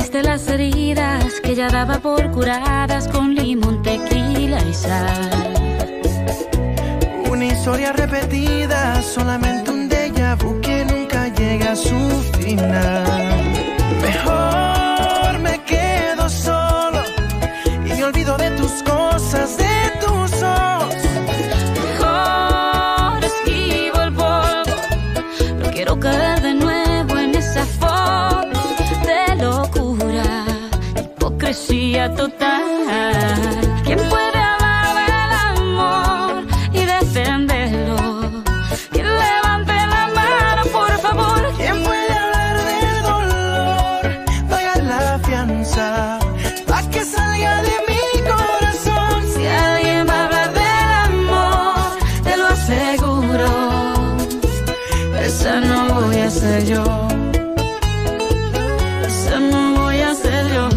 Curaste las heridas que ya daba por curadas con limón, tequila y sal. Una historia repetida, solamente un déjà vu que nunca llega a su final. Mejor me quedo solo y me olvido de tus cosas, de tus ojos. Mejor esquivo el polvo, no quiero caer de nuevo en esa foto de locura, hipocresía total. ¿Quién puede hablar del amor y defenderlo? ¿Quién levante la mano, por favor? ¿Quién puede hablar del dolor? Paga la fianza pa' que salga de mi corazón. Si alguien va a hablar del amor, te lo aseguro, esa no voy a ser yo. Esa no voy a ser yo.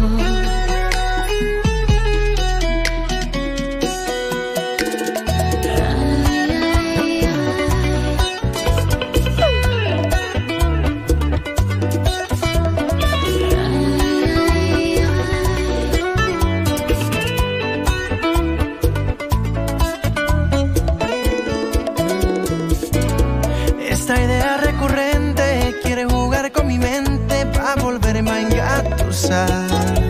Esta idea recurrente quiere jugar con mi mente pa' volverme a engatusar.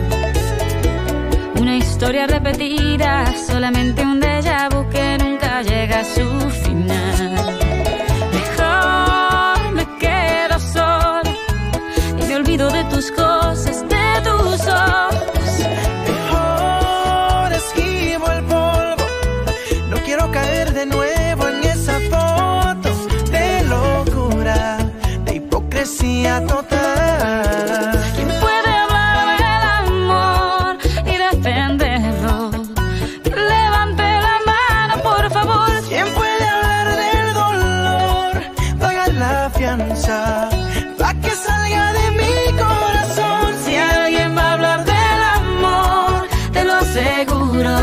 Una historia repetida, solamente un déjà vu que nunca llega a su final. Mejor me quedo solo y me olvido de tus cosas, de tus ojos. Mejor esquivo el polvo, no quiero caer de nuevo en esa foto de locura, de hipocresía total. ¿Quién puede hablar del amor y defenderlo? Que levante la mano, por favor. ¿Quién puede hablar del dolor? Paga la fianza pa' que salga de mi corazón. Si alguien va a hablar del amor, te lo aseguro,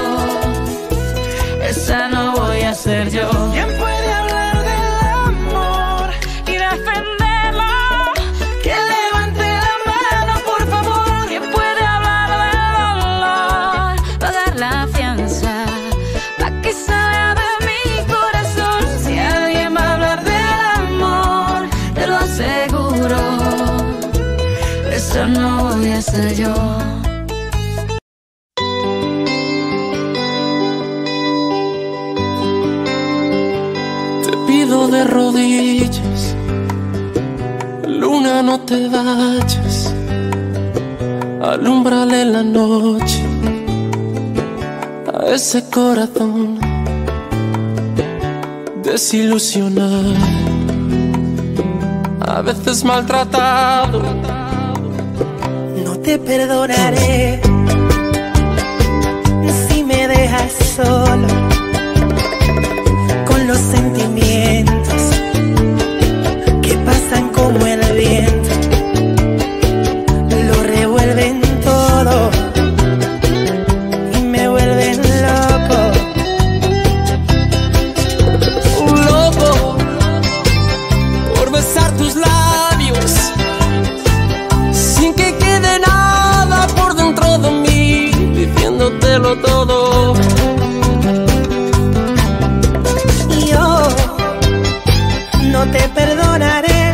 esa no voy a ser yo. ¿Quién puede hablar del amor Y defenderlo, que levante la mano, por favor? ¿quién puede hablar del dolor? Pagar la fianza pa' que salga de mi corazón. Si alguien va a hablar del amor, te lo aseguro, esa no voy a ser yo. Te pido de rodillas, luna, no te vayas, alúmbrale la noche a ese corazón desilusionado, a veces maltratado. No te perdonaré si me dejas solo con los sentimientos que pasan como el viento, lo revuelven todo y me vuelven loco. Loco por besar tus labios sin que quede nada por dentro de mí, diciéndotelo todo. Yo no te perdonaré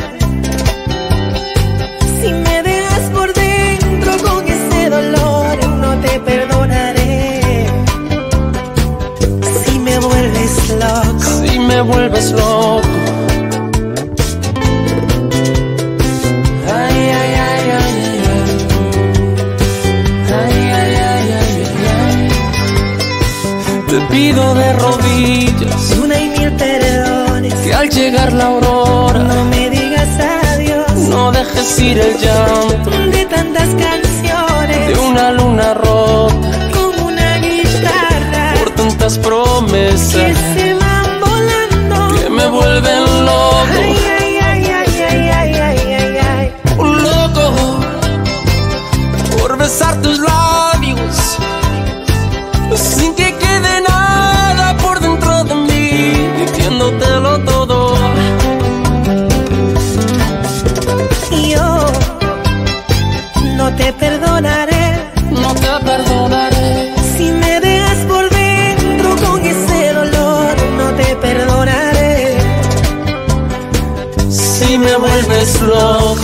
si me dejas por dentro con ese dolor. No te perdonaré si me vuelves loco. Si me vuelves loco. Ay, ay, ay, ay, ay. Ay, ay, ay, ay, ay. Te pido de rodillas Una y mil perdones, que al llegar la aurora no me digas adiós. no dejes ir el llanto De tantas canciones, de una luna rota como una guitarra, por tantas que promesas se van volando. que me vuelven loco. Ay, ay, ay, ay, ay, ay, ay, ay, ay. Loco por besar tus labios sin que quede nada por dentro de mí, diciéndotelo todo. Yo no te perdono loco.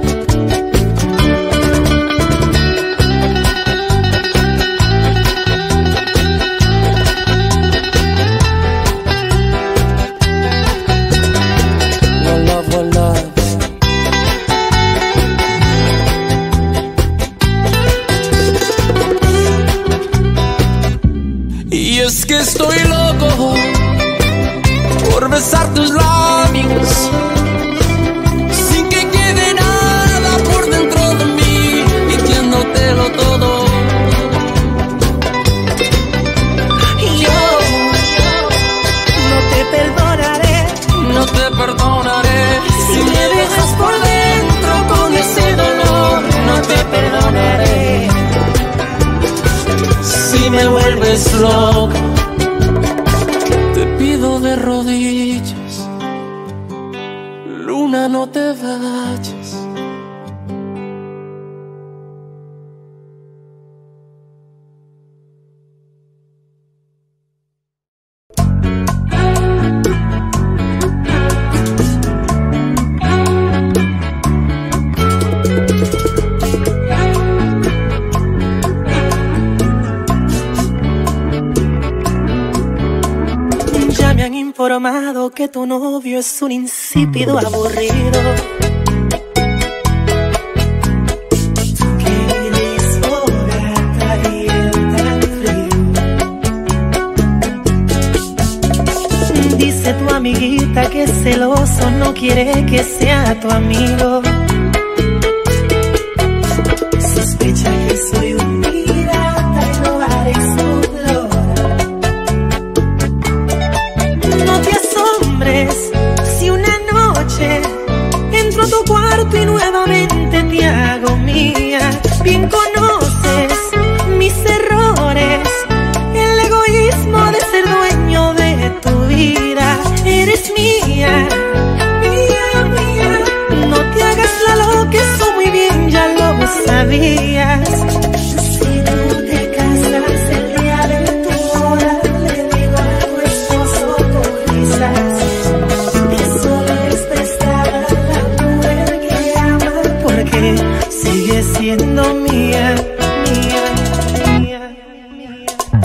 Y es que estoy loco por besar tus labios sin que quede nada por dentro de mí, mintiéndotelo todo. Yo no te perdonaré, no te perdonaré si me dejas por dentro con ese dolor. No te perdonaré si me vuelves loco. Te pido de rodillas, luna, no te vayas. Informado que tu novio es un insípido aburrido, que eres fogata y él tan frío. Dice tu amiguita que es celoso, no quiere que sea tu amigo. Sospecha que soy un pirata y lo haré explorar. Si una noche entro a tu cuarto y nuevamente te hago mía, bien conoces mis errores, el egoísmo de ser dueño de tu vida. Eres mía, mía, mía. No te hagas la loca, eso muy bien ya lo sabías. Si tú te casas el día de tu boda, le digo a tu esposo con risas que solo es prestada la mujer que ama, porque sigue siendo mía, mía, mía, mía.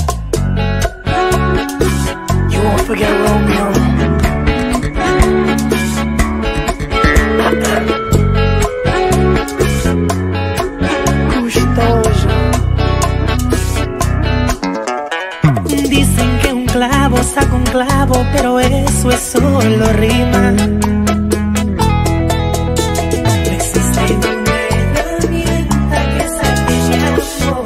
You won't forget Romeo. Dicen que un clavo saca un clavo, pero eso es solo rima. No existe una herramienta que saque mi amor.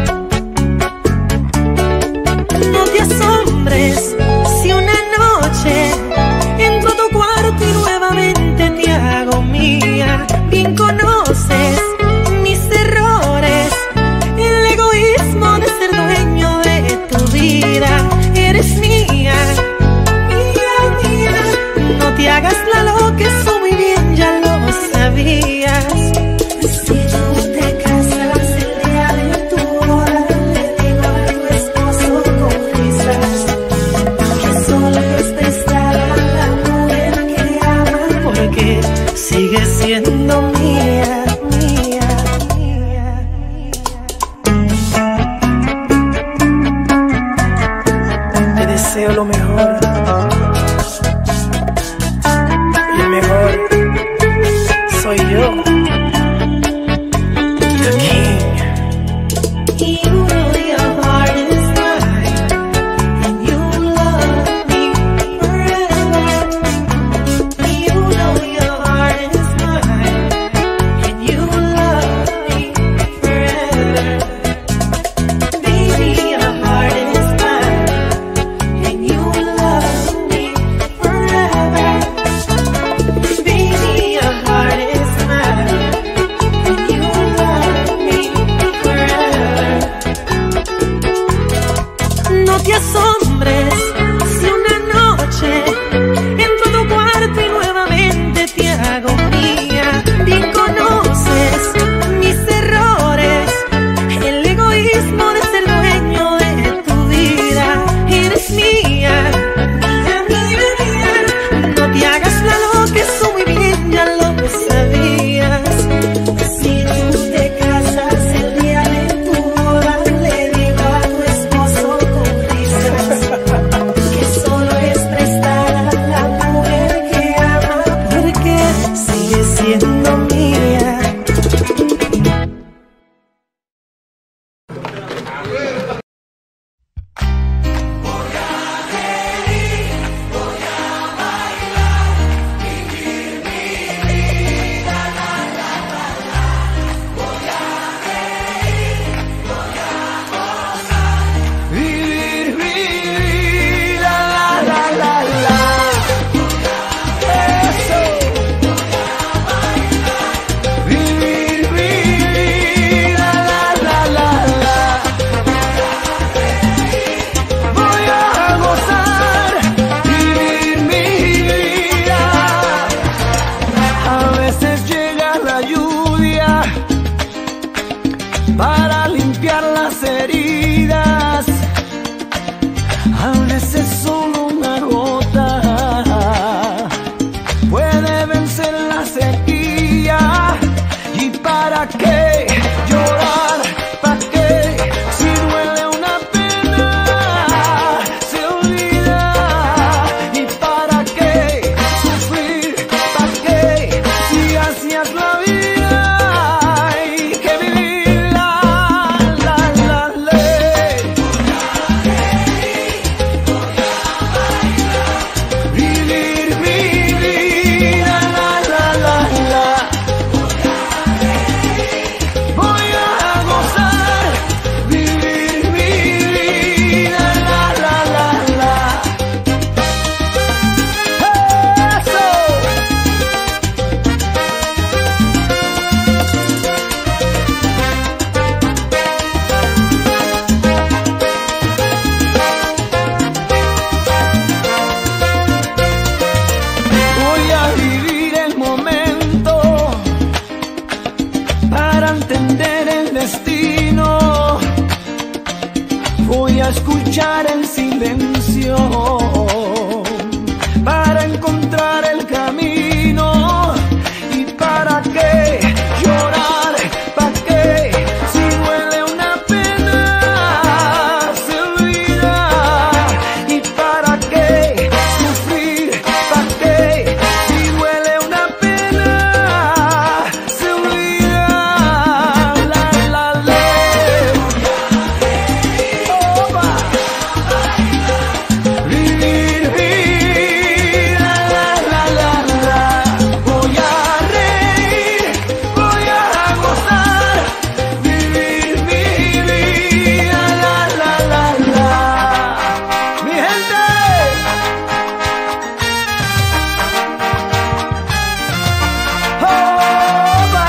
No te asombres si una noche entro a tu cuarto y nuevamente te hago mía. Bien conoces mis errores, el egoísmo de ser dueño de tu vida. Eres mía, mía, mía. No te hagas la loca, eso muy bien ya lo sabías. Si tú te casas el día de tu boda, le digo a tu esposo con risas que solo es prestada la mujer que ama, porque sigue siendo mía, mía, mía, mía. Te deseo lo mejor, y el mejor soy yo, the king. You know your heart is mine, and you love me forever. You know your heart is mine, and you love me forever. Baby, your heart is mine, and you love me forever. Baby, your heart is mine, para qué llorar? ¿Para qué? Si duele una pena, se olvida. ¿Y para qué sufrir? ¿Para qué? Si así es la vida, hay que vivirla, la ley. Vivir mi vida, la. Voy a gozar, vivir mi vida, la. Eso. Voy a vivir el momento para entender el destino. Voy a escuchar el silencio para encontrar el camino. ¿Y para qué llorar? ¿Para qué? Si duele una pena, se olvida. ¿Y para qué sufrir? ¿Para qué? Si duele una pena, se olvida. La ley. Opa. Vivir vida, la. Voy a reír, voy a gozar, vivir mi vida, la. Mi gente. Opa.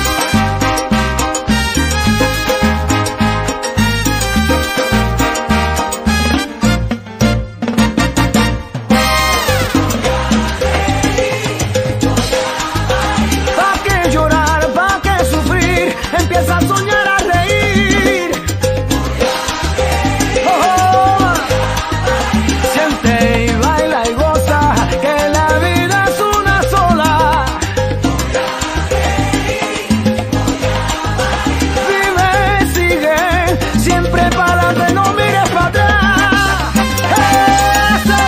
¿Pa' qué llorar? ¿Pa' qué sufrir? Empieza a soñar, a reír. Oh, siente y baila y goza, que la vida es una sola. Vive, sigue, siempre para adelante, no mires para atrás. Eso,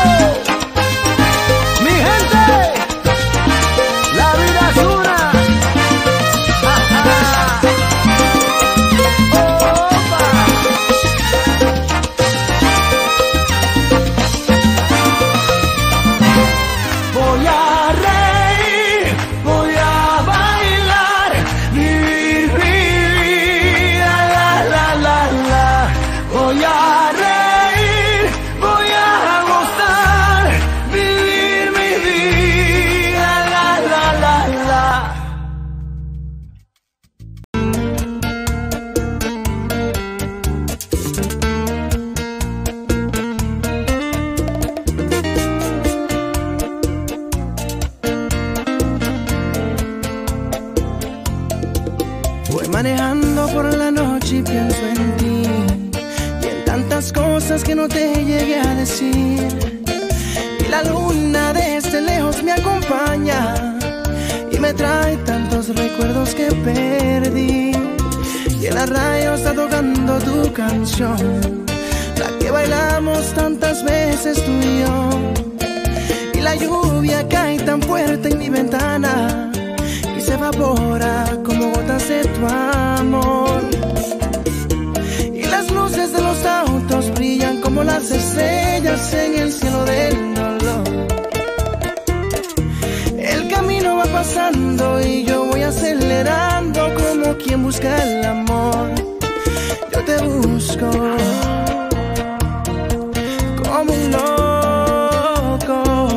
mi gente. La vida es una. Opa. Voy a reír, voy a bailar, vivir mi vida, la. Voy a reír, voy a gozar, vivir mi vida, la. Voy manejando por la noche y pienso en ti y en tantas cosas que no te llegué a decir. Y la luna desde lejos me acompaña y me trae tantos recuerdos que perdí. Y en la radio está tocando tu canción, la que bailamos tantas veces tú y yo. Y la lluvia cae tan fuerte en mi ventana y se evapora como gotas de tu amor. Y las luces de los autos brillan como las estrellas en el cielo del dolor. El camino va pasando y yo voy acelerando como quien busca el amor. Yo te busco como un loco.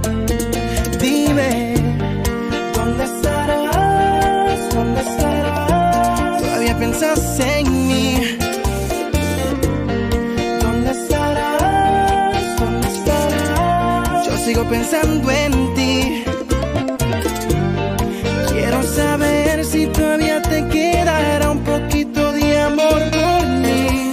Dime, ¿dónde estarás? ¿Dónde estarás? Todavía piensas en mí. ¿Dónde estarás? ¿Dónde estarás? Yo sigo pensando en ti. Quiero saber si todavía te quedará un poquito de amor por mí.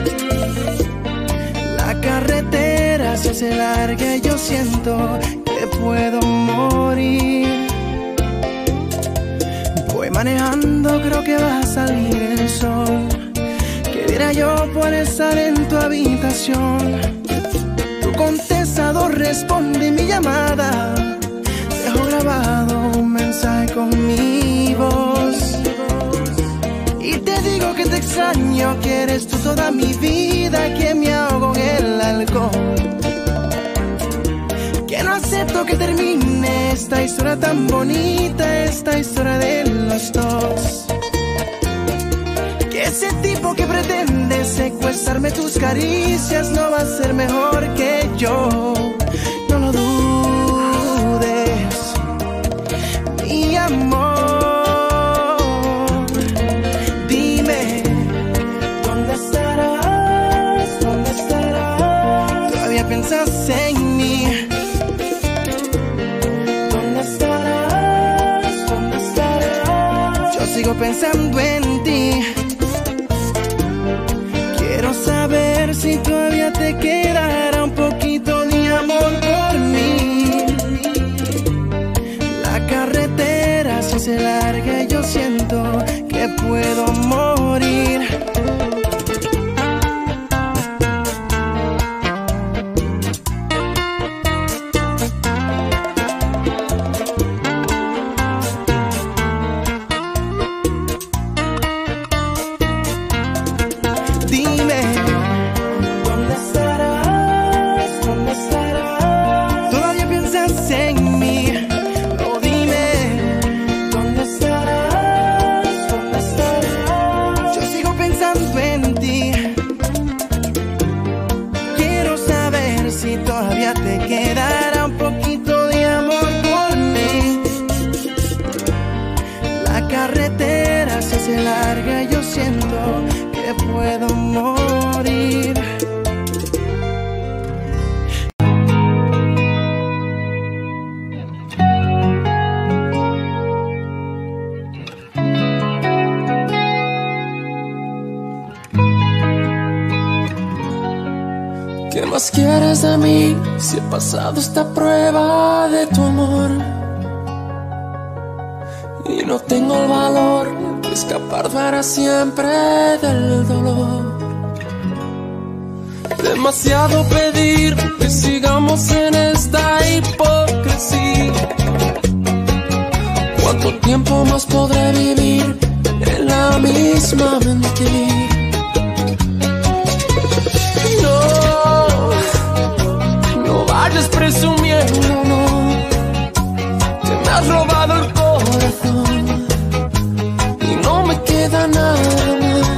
La carretera se hace larga y yo siento que puedo morir. Voy Manejando creo que va a salir el sol. ¿Qué diera yo por estar en tu habitación? Tu contestador responde mi llamada. Dejo grabado un mensaje con mi voz. Y te digo que te extraño, que eres tú toda mi vida, que me ahogo en el alcohol. Que no acepto que termine esta historia tan bonita, esta historia de los dos. Que ese tipo que pretende secuestrarme tus caricias no va a ser mejor que yo. No lo dudes, mi amor. Dime, ¿dónde estarás? ¿Dónde estarás? ¿Todavía piensas en mí? Sigo pensando en ti. Quiero saber si todavía te quedará un poquito de amor por mí. La carretera se hace larga y yo siento que puedo morir. Larga, yo siento que puedo morir. ¿Qué más quieres de mí si he pasado esta prueba de tu amor? Y no tengo el valor de escapar para siempre del dolor. Demasiado pedir que sigamos en esta hipocresía. ¿Cuánto tiempo más podré vivir en la misma mentira? No vayas presumiendo, no, que me has robado el corazón y no me queda nada más.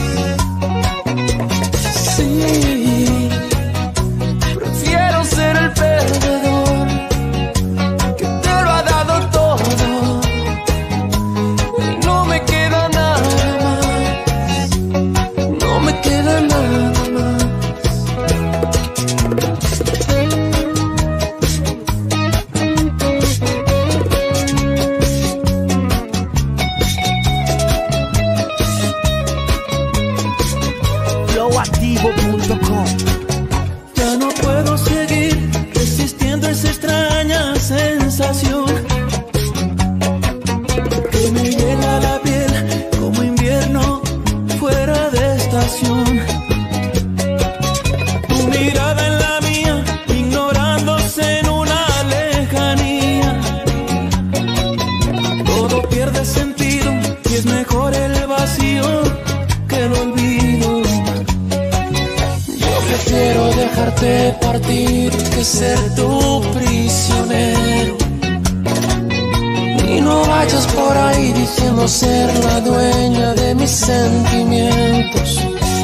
Sí, prefiero ser el perdedor que te lo ha dado todo y no me queda nada más. No me queda nada más. Ya no puedo seguir resistiendo esa extraña sensación que me hiela la piel como invierno fuera de estación. Tu mirada en la mía, ignorándose en una lejanía. Todo pierde sentido y es mejor el vacío que el olvido. Prefiero dejarte partir que ser tu prisionero. Y no vayas por ahí diciendo ser la dueña de mis sentimientos.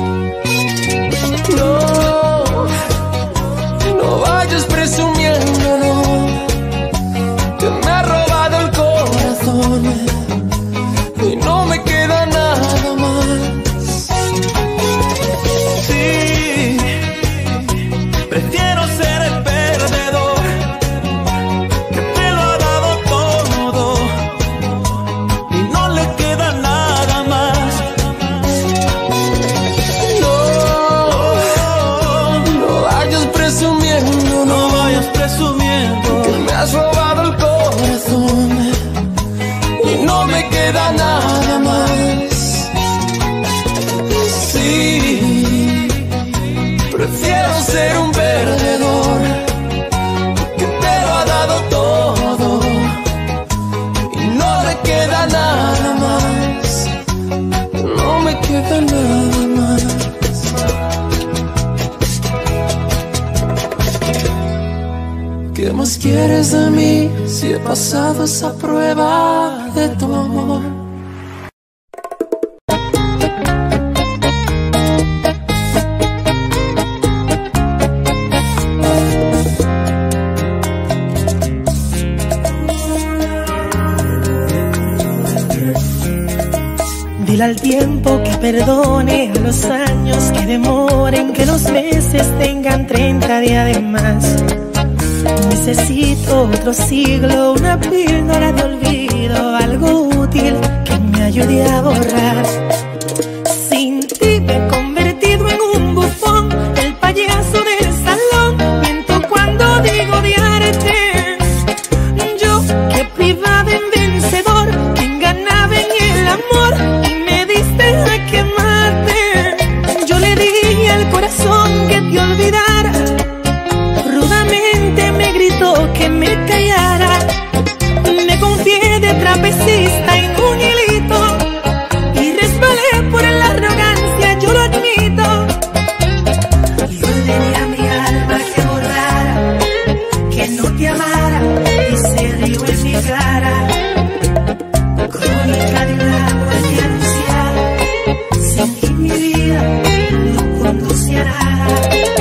No vayas presumiendo, no, que me ha robado el corazón y no me queda nada más. Prefiero ser el perdedor que te lo ha dado todo y no le queda nada más. No vayas presumiendo, no vayas presumiendo. nada más. ¿Qué más quieres de mí si he pasado esa prueba de tu amor? Dile al tiempo que perdone, a los años que demoren, que los meses tengan 30 días de más. Necesito otro siglo, una píldora de olvido, algo útil que me ayude a borrar. Sin ti me he convertido en un bufón, el payaso del salón. Miento cuando digo odiarte. Yo que privaba en vencedor, quien ganaba en el amor, y me diste a quemarte. Yo le dije al corazón que te olvidara, rudamente me gritó que me callara. Me confié de trapecista en un hilito y resbalé por la arrogancia, yo lo admito. Y ordené a mi alma que borrara, que no te amara, y se rió en mi cara. Crónica de una muerte anunciada, sin ti mi vida no conduce a nada.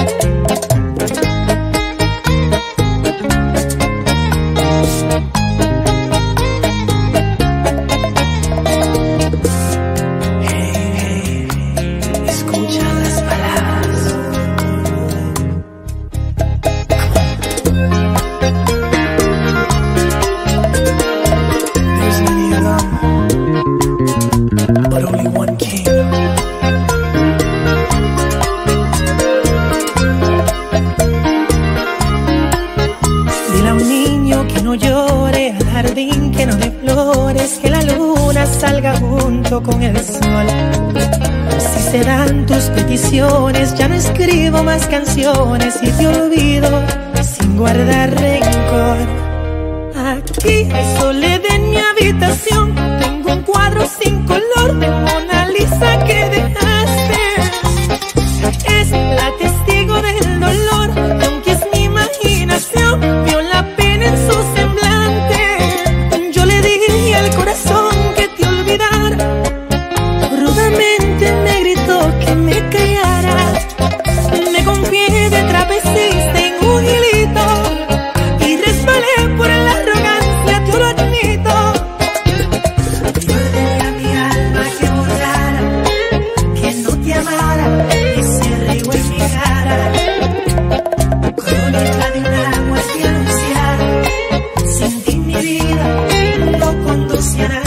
Con el sol, si se dan tus peticiones, ya no escribo más canciones y te olvido sin guardar rencor. Aquí hay soledad en mi habitación, tengo un cuadro sin color de Mona Lisa que dejaste. Es la testigo del dolor, aunque es mi imaginación, vio la pena en su semblante. Yo le dije al corazón que te olvidara, rudamente me gritó que me callara. Me confié de trapecista en un hilito y resbalé por la arrogancia, te lo admito. Y ordené a mi alma que borrara, que no te amara, y se rió en mi cara. Crónica de una muerte anunciada, sin ti mi vida no conduce a nada.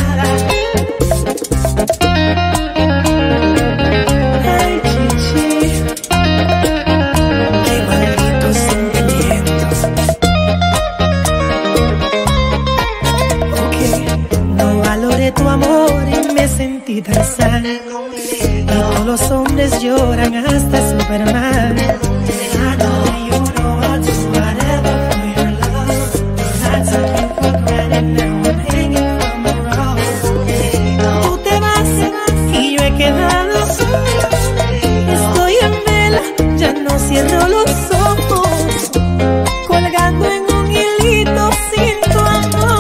Tu amor y me sentí Tarzán, y todos los hombres lloran hasta Superman. Tú te vas y yo he quedado sola, estoy en vela, ya no cierro los ojos, colgando en un hilito sin tu amor.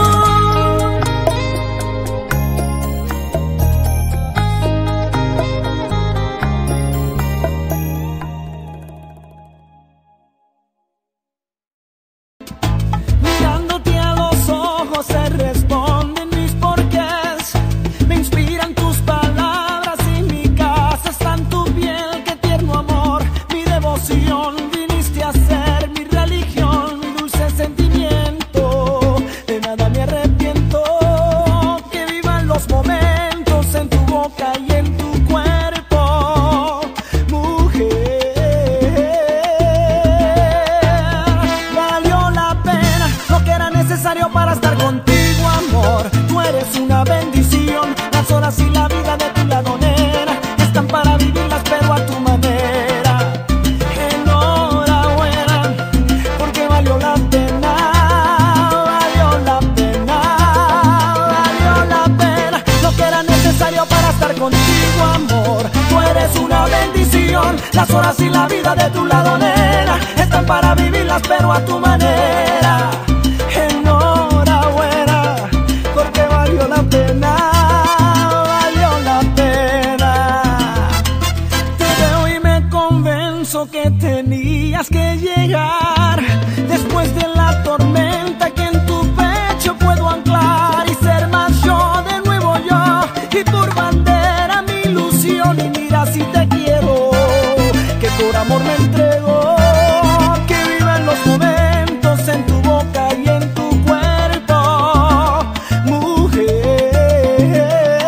Para estar contigo, amor, tú eres una bendición. Las horas y la vida de tu ladonera están para vivirlas, pero a tu manera. Enhorabuena, porque valió la pena, valió la pena, valió la pena. Lo que era necesario para estar contigo, amor, tú eres eres una bendición. Las horas y la vida de tu lado, nena, están para vivirlas pero a tu manera. Enhorabuena, porque valió la pena, valió la pena. Te veo y me convenzo que tenías que llegar después de la tormenta, que en tu pecho puedo anclar y ser más yo, de nuevo yo, y por bandera mi ilusión. Y mira si te quiero, que por amor me entrego, que vivan los momentos en tu boca y en tu cuerpo, mujer.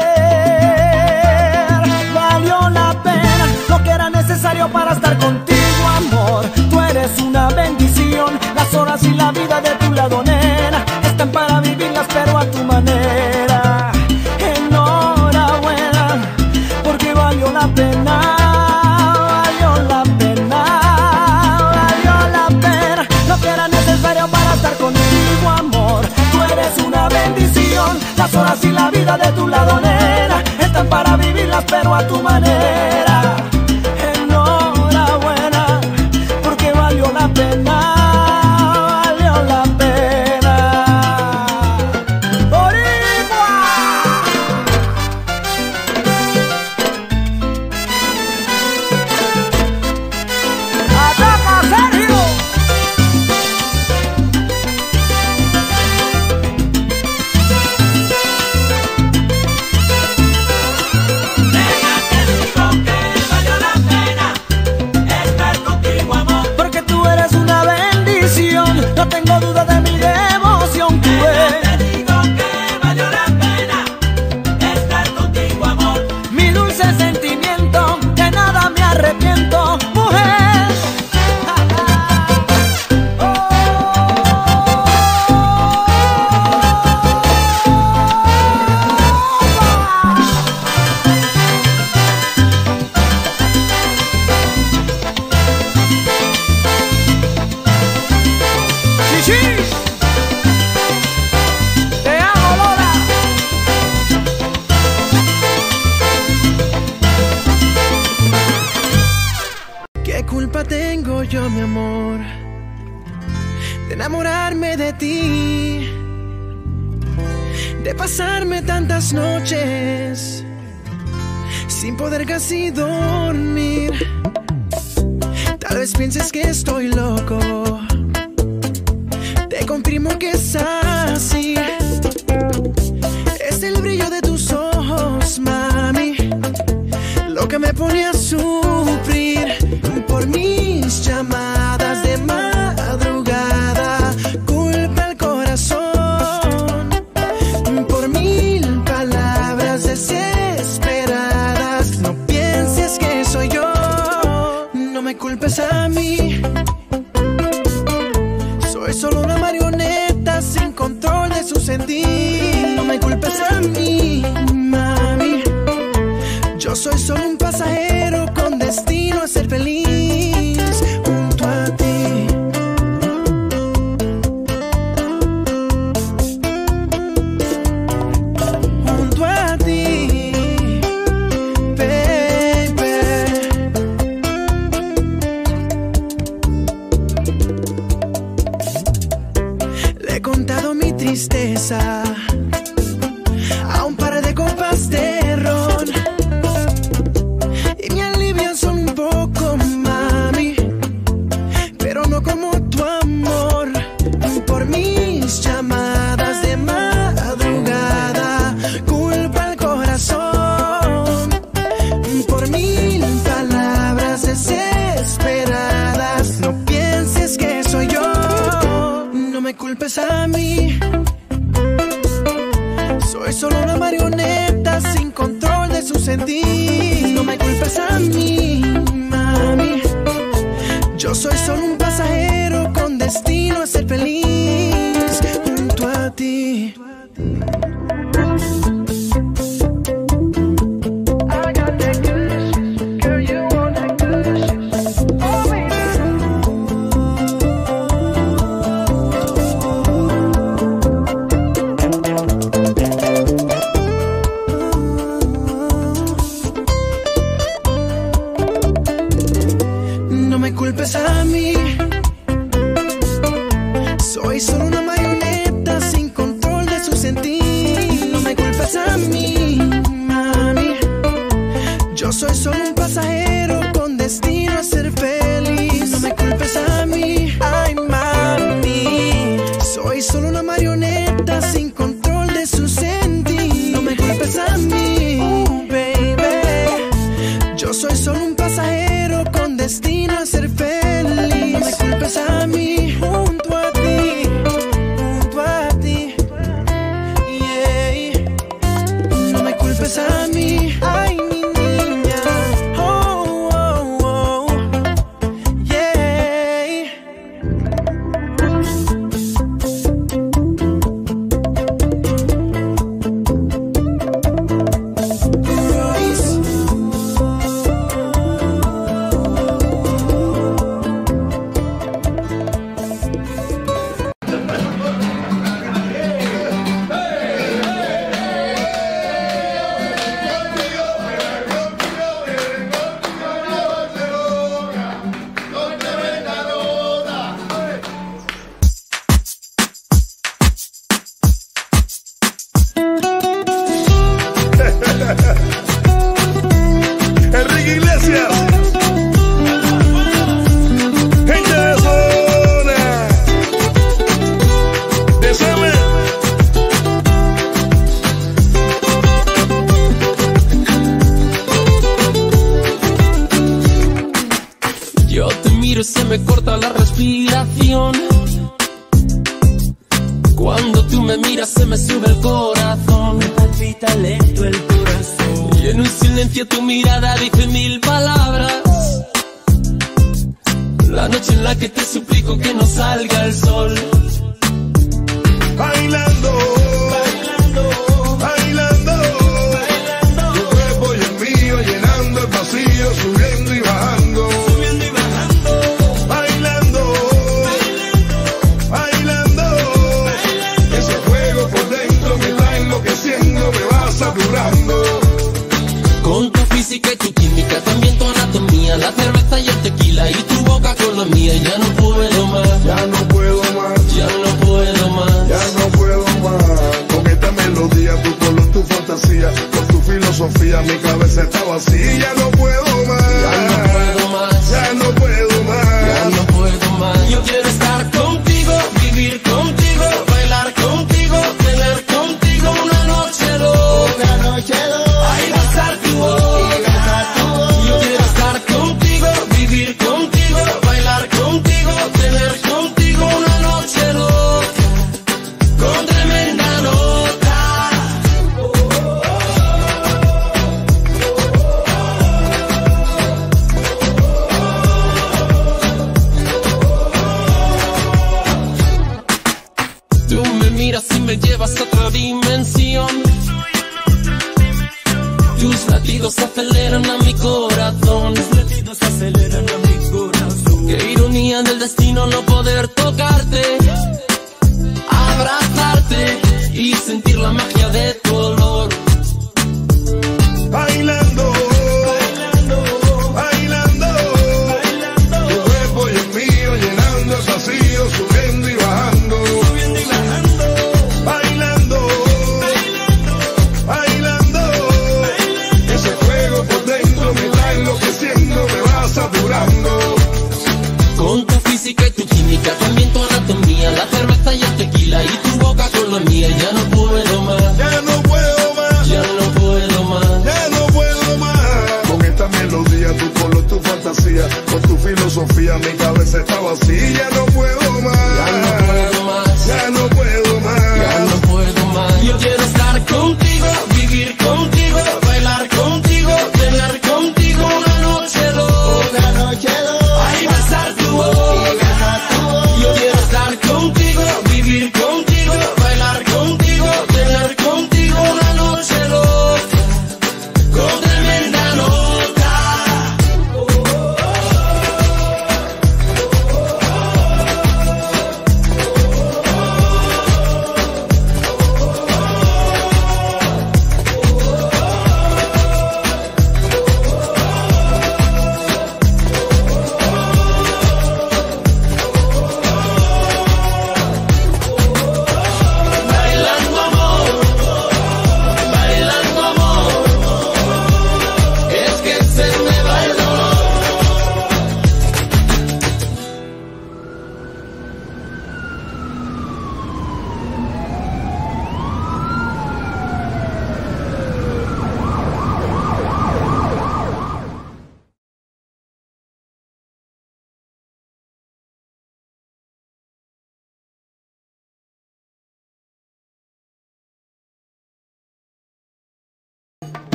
Valió la pena lo que era necesario para estar contigo, amor. Tú eres una bendición. Las horas y la vida de tu lado, nena, están para vivirlas pero a tu manera. Enhorabuena, porque valió la pena, valió la pena, valió la pena lo que era necesario para estar contigo, amor. Tú eres una bendición. Las horas y la vida de tu lado, nena, están para vivirlas pero a tu manera. Enhorabuena, porque valió la pena. No tengo duda de mi devoción, tú te digo que valió la pena estar contigo, amor. mi dulce sentimiento, de nada me arrepiento, mujer. Te amo, Lola. ¿Qué culpa tengo yo, mi amor, de enamorarme de ti, de pasarme tantas noches sin poder casi dormir? Tal vez pienses que estoy loco, te confirmo que es así. Es el brillo de tus ojos, mami, lo que me pone a sufrir por mis llamadas de madrugada. Culpa al corazón por mil palabras desesperadas. No pienses que soy yo, no me culpes a mí. Soy solo una marioneta sin control de su sentir. No me culpes a mí, mami. Yo soy solo un pasajero con destino a ser feliz junto a ti. Junto a ti, baby. Le he contado mi tristeza a un par de copas de ron y me alivian solo un poco, mami, pero no como tu amor. Por mis llamadas de madrugada, culpa al corazón por mil palabras desesperadas. No pienses que soy yo, no me culpes a mí. Soy solo una marioneta sin control de su sentir. No me culpes a mí, mami. Yo soy solo un pasajero con destino a ser feliz junto a ti. Yo soy solo un pasajero con destino a ser feliz. No me culpes a mí, ay mami. Soy solo una marioneta sin control de su sentir. No me culpes a mí, baby. Yo soy solo un pasajero con destino a ser feliz. No me culpes a mí, junto a ti, yeah. No me culpes a mí, ay mi niña, oh, oh, oh, yeah. Royce. Enrique Iglesias, gente de zona, de Same. Yo te miro y se me corta la respiración. Cuando tú me miras se me sube el corazón. Me palpita lento el corazón. Y en un silencio tu mirada dice mil palabras. La noche en la que te suplico que no salga el sol. Bailando, bailando, bailando, bailando. Tu cuerpo y el mío llenando el vacío, subiendo y bajando, Subiendo y bajando, bailando, bailando, bailando. Ese fuego por dentro me está enloqueciendo, me va saturando. Con tu física y tu química, también tu anatomía, la cerveza y el tequila y tu boca con la mía. Ya no puedo más, Ya no puedo más, ya no puedo más. ya no puedo más. Con esta melodía, tu color, tu fantasía, con tu filosofía, mi cabeza está vacía. Ya no puedo más, Ya no puedo más, ya no puedo más. ya no puedo más. Yo quiero estar contigo, vivir contigo, bailar contigo, tener contigo una noche loca. Ay, besar tu boca. Yo quiero estar contigo, vivir contigo, bailar contigo, tener contigo una noche loca, con tremenda nota. Tú me miras y me llevas a otra dimensión. Tus latidos aceleran a mi corazón. latidos aceleran a mi corazón. Qué ironía del destino no poder tocarte, abrazarte y sentir la magia de tu olor. Bailando, bailando, bailando, bailando. Tu cuerpo y el mío llenando el vacío, subiendo y bajando, Subiendo y bajando, bailando, bailando, bailando. Ese fuego por dentro me está enloqueciendo, me va saturando. Con tu física y tu química, también tu anatomía, la cerveza y el tequila y tu boca con la mía. Ya no puedo más, Ya no puedo más, ya no puedo más. ya no puedo más. Con esta melodía, tu color, tu fantasía, con tu filosofía, mi cabeza está vacía. Ya no puedo más, Ya no puedo más, ya no puedo más. ya no puedo más. Yo quiero estar contigo, vivir contigo, bailar contigo, tener contigo una noche loca. Ay, besar tu boca. Yo quiero estar contigo, vivir contigo, bailar contigo, tener contigo una noche loca, con tremenda nota.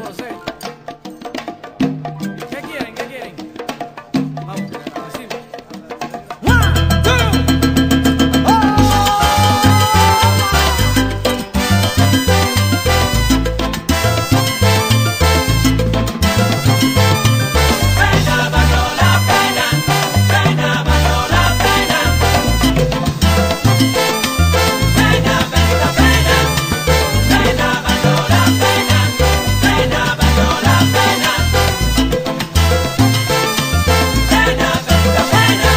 lo sé. ¿Qué quieren? ¿Qué quieren? Vamos, decimos. One, two, oh. Pena valió la pena, pena valió la pena. Pena, pena, pena, pena valió la pena, pena valió la pena. Pena, pena, pena.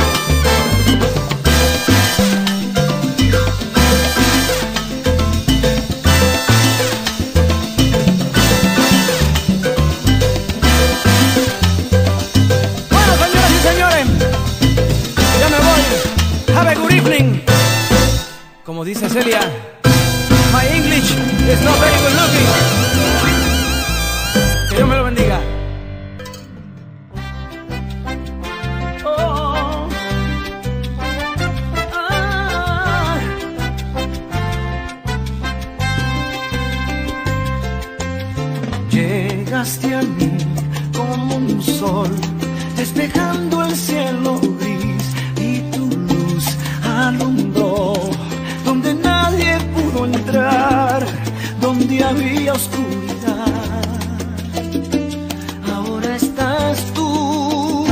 Bueno, señoras y señores, ya me voy. Have a good evening. Como dice Celia, my English is not very good looking. Que Dios me lo bendiga. Oh, ah. Llegaste a mí como un sol, despejando el cielo gris, y tu luz alumbró donde nadie pudo entrar, donde había oscuridad. Ahora estás tú,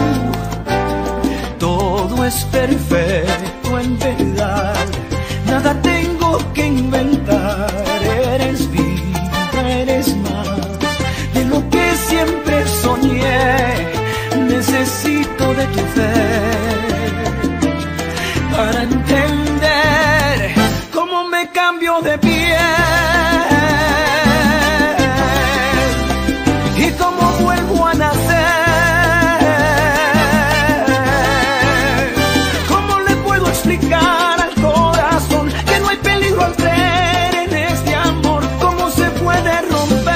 todo es perfecto en verdad, nada tengo que inventar. Eres vida, eres más de lo que siempre soñé. Necesito de tu fe para entender cómo me cambio de piel y cómo vuelvo a nacer. ¿Cómo le puedo explicar al corazón que no hay peligro al creer en este amor? ¿Cómo se puede romper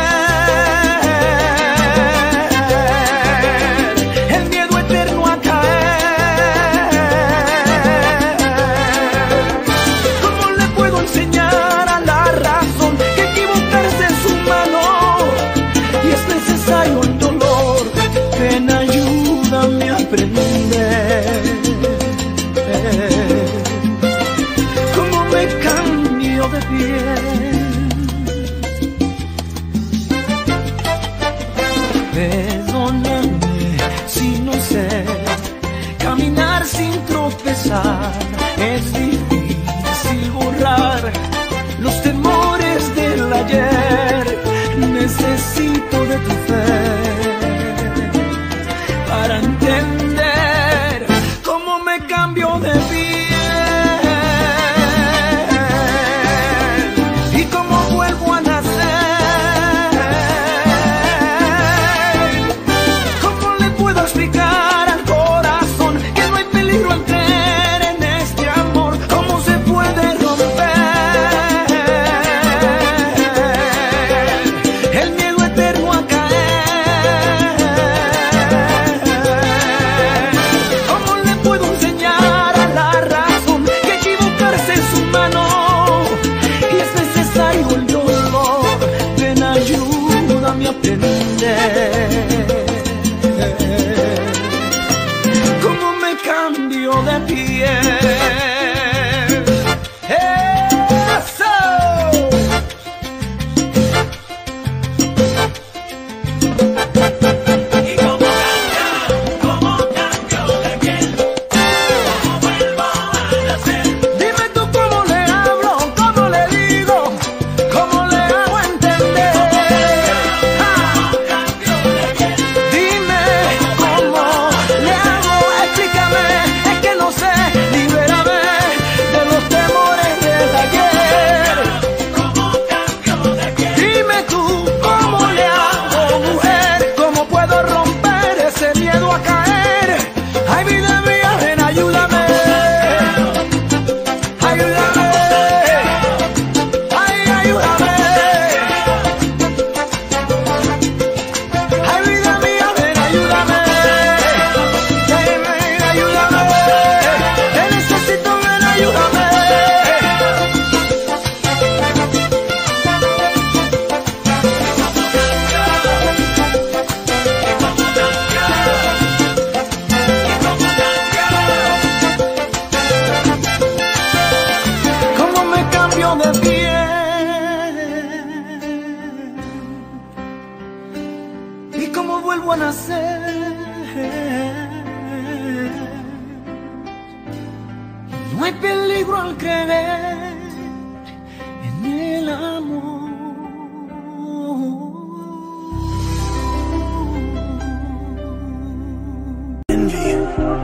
el miedo eterno a caer? ¿Cómo le puedo enseñar a la razón que equivocarse es humano y es necesario el dolor? Ven, ayúdame a aprender cómo me cambio de piel. Perdóname si no sé caminar sin tropezar. Es difícil borrar los temores del ayer. Necesito de tu fe para entender cómo me cambio de piel y cómo vuelvo a nacer. ¿Cómo le puedo explicar al corazón que no hay peligro al creer en este amor? ¿Cómo se puede romper el miedo eterno a caer? ¿Cómo le puedo enseñar a la razón que equivocarse es humano y es necesario el dolor? Ven, ayúdame a aprender cómo me cambio de piel. ¡Eso! Y como cambio de piel, como vuelvo a nacer. Dime tú cómo le hablo, cómo le digo, cómo le hago entender. Cambio de piel, Dime cómo le hago, explícame, es que no sé. Dime vuelvo a nacer. No hay peligro al creer en el amor. Envy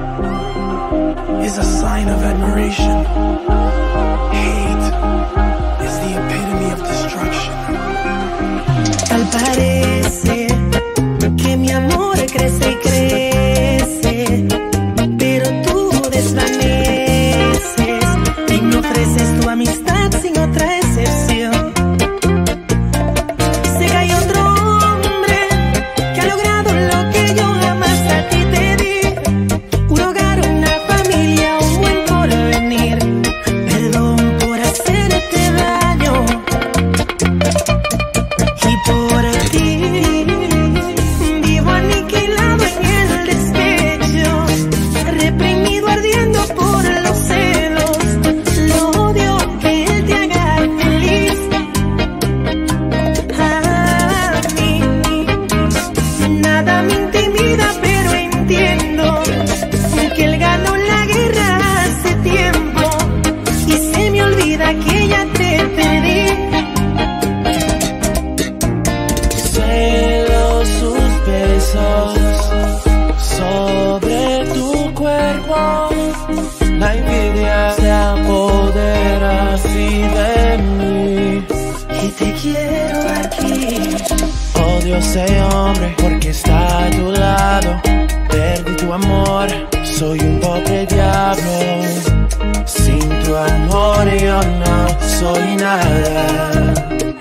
is a sign of admiration. Hate is the epitome of destruction. Tal parece que mi amor crece y crece, pero tú desvaneces y me ofreces tu amistad sin otra excepción. Sé que hay otro hombre que ha logrado lo que yo jamás a ti te di: un hogar, una familia, un buen porvenir. Perdón por hacerte daño y por ti vivo aniquilado en el despecho, reprimido ardiendo por los celos. Lo odio que él te haga feliz. A mí nada me intimida, pero entiendo que él ganó la guerra hace tiempo y se me olvida que ya te perdí. Celo sus besos sobre tu cuerpo. La envidia se apodera así de mí. Y te quiero aquí. Odio a ese hombre porque está a tu lado. Perdí tu amor, soy un pobre diablo. Sin tu amor yo no soy nada.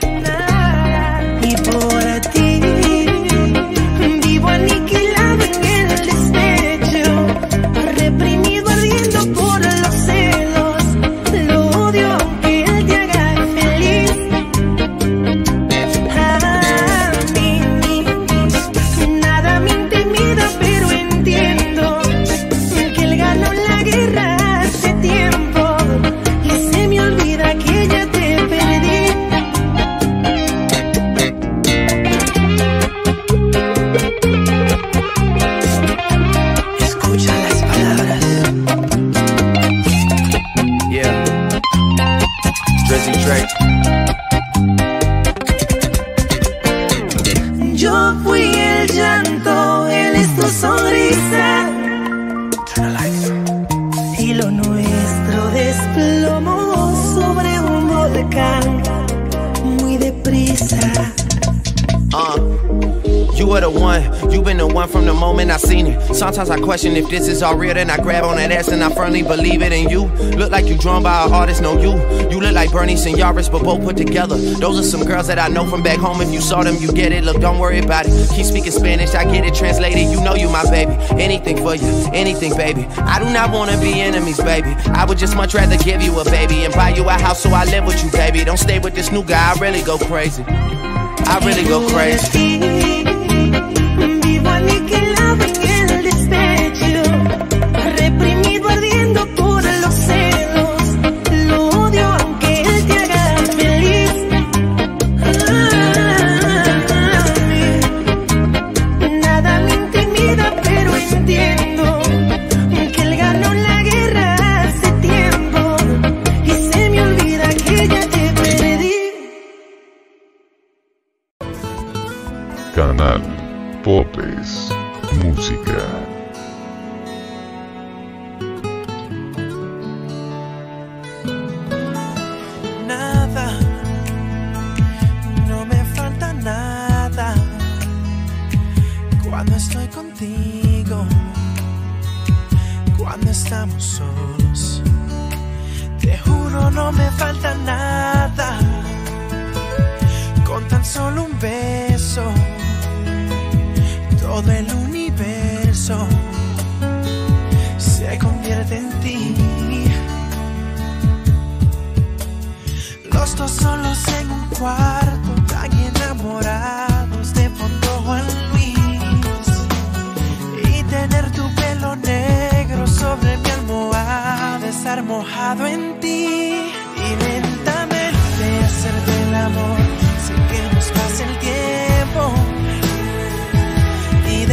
Y por ti vivo aniquilado en el despecho, reprimido ardiendo por los celos. Lo odio aunque él te haga feliz. A mí nada me intimida, pero entiendo que él ganó la guerra hace tiempo y se me olvida que ya te perdí. Escucha las palabras. Yeah. Drizzy Drake. Yo fui el llanto, él es tu sonrisa, Turn the lights. y lo nuestro desplomó sobre un volcán muy deprisa. You were the one, you been the one from the moment I seen it. Sometimes I question if this is all real, then I grab on that ass and I firmly believe it. And you look like you drawn by an artist, no you. You look like Bernie and Yaris, but both put together. Those are some girls that I know from back home. If you saw them, you get it. Look, don't worry about it. Keep speaking Spanish, I get it translated. You know you my baby. Anything for you, anything, baby. I do not wanna be enemies, baby. I would just much rather give you a baby and buy you a house so I live with you, baby. Don't stay with this new guy, I really go crazy. I really go crazy. Vivo aniquilado en el despecho, reprimido ardiendo por los celos. Lo odio aunque él te haga feliz. A mí nada me intimida, pero entiendo que él ganó la guerra hace tiempo y se me olvida que ya te perdí. Canal Popes Música. Nada, no me falta nada cuando estoy contigo, cuando estamos solos. Te juro, no me falta nada con tan solo un beso. Todo el universo se convierte en ti. Los dos solos en un cuarto, tan enamorados de fondo Juan Luis. Y tener tu pelo negro sobre mi almohada, estar mojado en ti. Y lentamente hacerte el amor sin que nos pase el tiempo. Y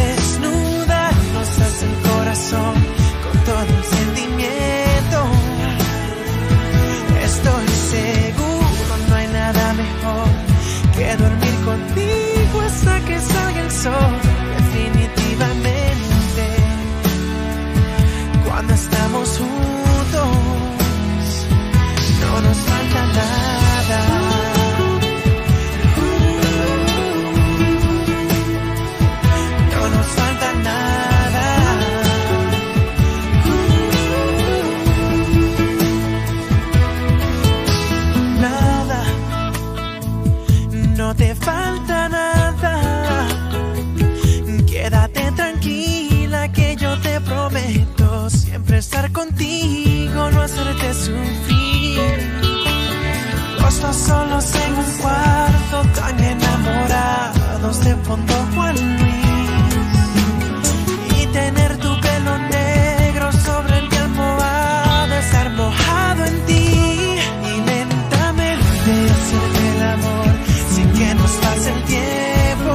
Juan Luis y tener tu pelo negro sobre mi almohada, estar mojado en ti y lentamente hacerte el amor sin que nos pase el tiempo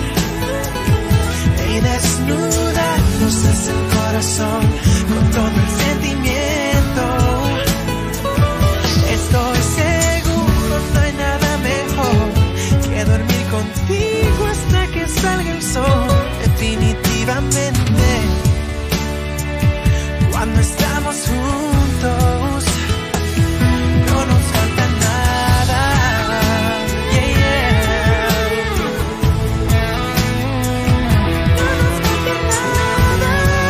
y desnudarnos desde el corazón con todo el sentimiento. Estoy seguro, no hay nada mejor que dormir contigo hasta que salga el sol. Definitivamente, cuando estamos juntos, no nos falta nada. Yeah, yeah. No nos falta nada.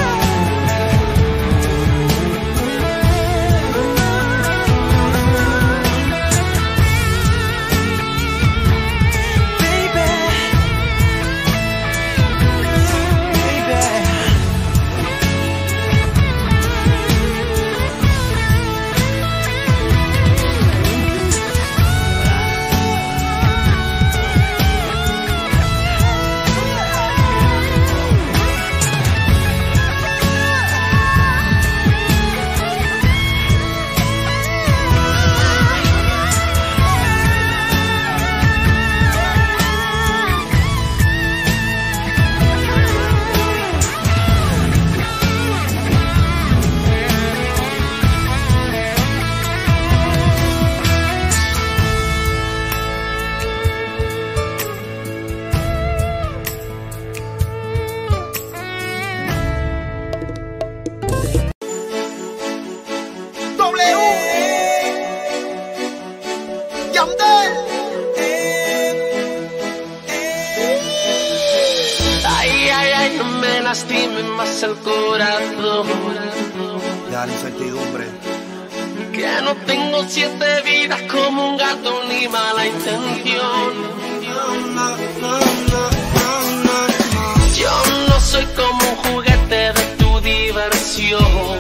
Ay, ay, ay, no me lastime más el corazón. Ya la incertidumbre. Que no tengo 7 vidas como un gato ni mala intención. Yo no soy como un juguete de tu diversión.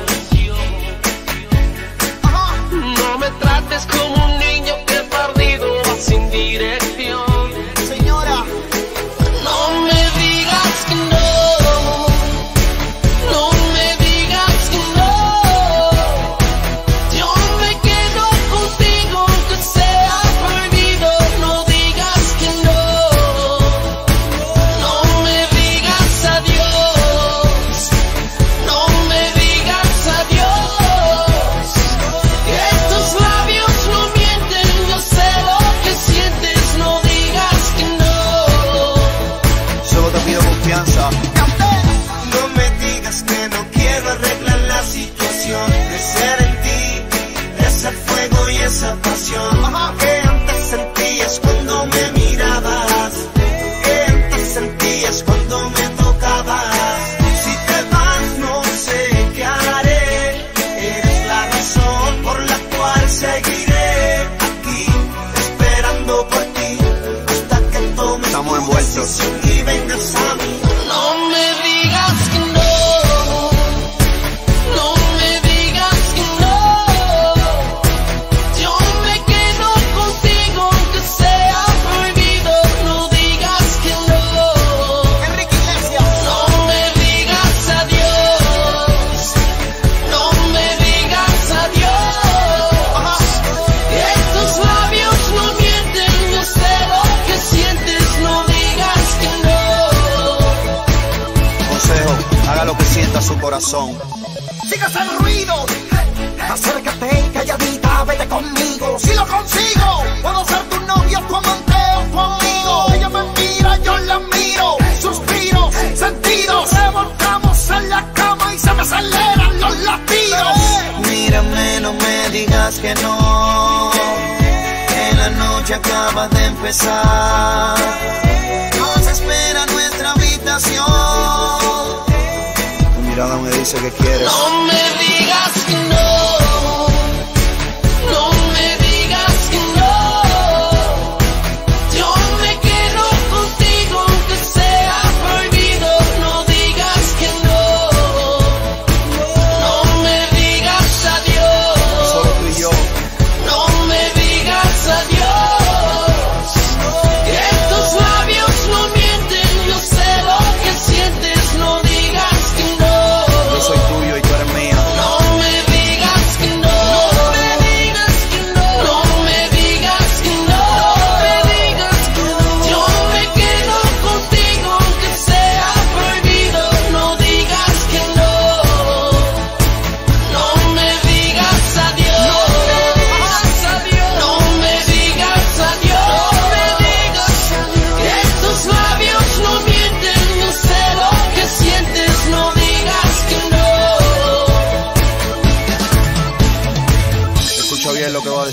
No me trates como un niño que perdido va sin dirección. Señora, No me digas que no. No me digas que no. Yo me quedo contigo aunque sea prohibido. No digas que no. No me digas adiós. No me digas adiós. Estos labios no mienten, yo sé lo que sientes. No digas que no. solo te pido confianza. No me digas que no quiero arreglar la situación, crecer en ti, ese fuego y esa pasión que antes sentías cuando me mirabas, que antes sentías cuando me tocabas. Si te vas no sé qué haré, eres la razón por la cual seguiré aquí, esperando por ti, hasta que tomes Estamos tu envueltos. decisión y vengas a mí. No me digas que no. No me digas que no. Yo me quedo contigo aunque sea prohibido. No digas que no. Enrique Iglesias. No me digas adiós. No me digas adiós. Estos labios no mienten, yo sé lo que sientes. No digas que no. Consejo, haga lo que sienta su corazón. Sigas el ruido, acércate calladita, vete conmigo. Si lo consigo, puedo ser tu novio, tu amante o tu amigo. Ella me mira, yo la miro, suspiros, sentidos. Revolcamos en la cama y se me aceleran los latidos. Mírame, no me digas que no, que la noche acaba de empezar. Nos espera nuestra habitación. Tu mirada me dice que quieres. No me digas que no. No me digas que no. Yo me quedo contigo aunque sea prohibido. No digas que no. No me digas adiós. Solo tú y yo. No me digas adiós. Estos labios no mienten, yo sé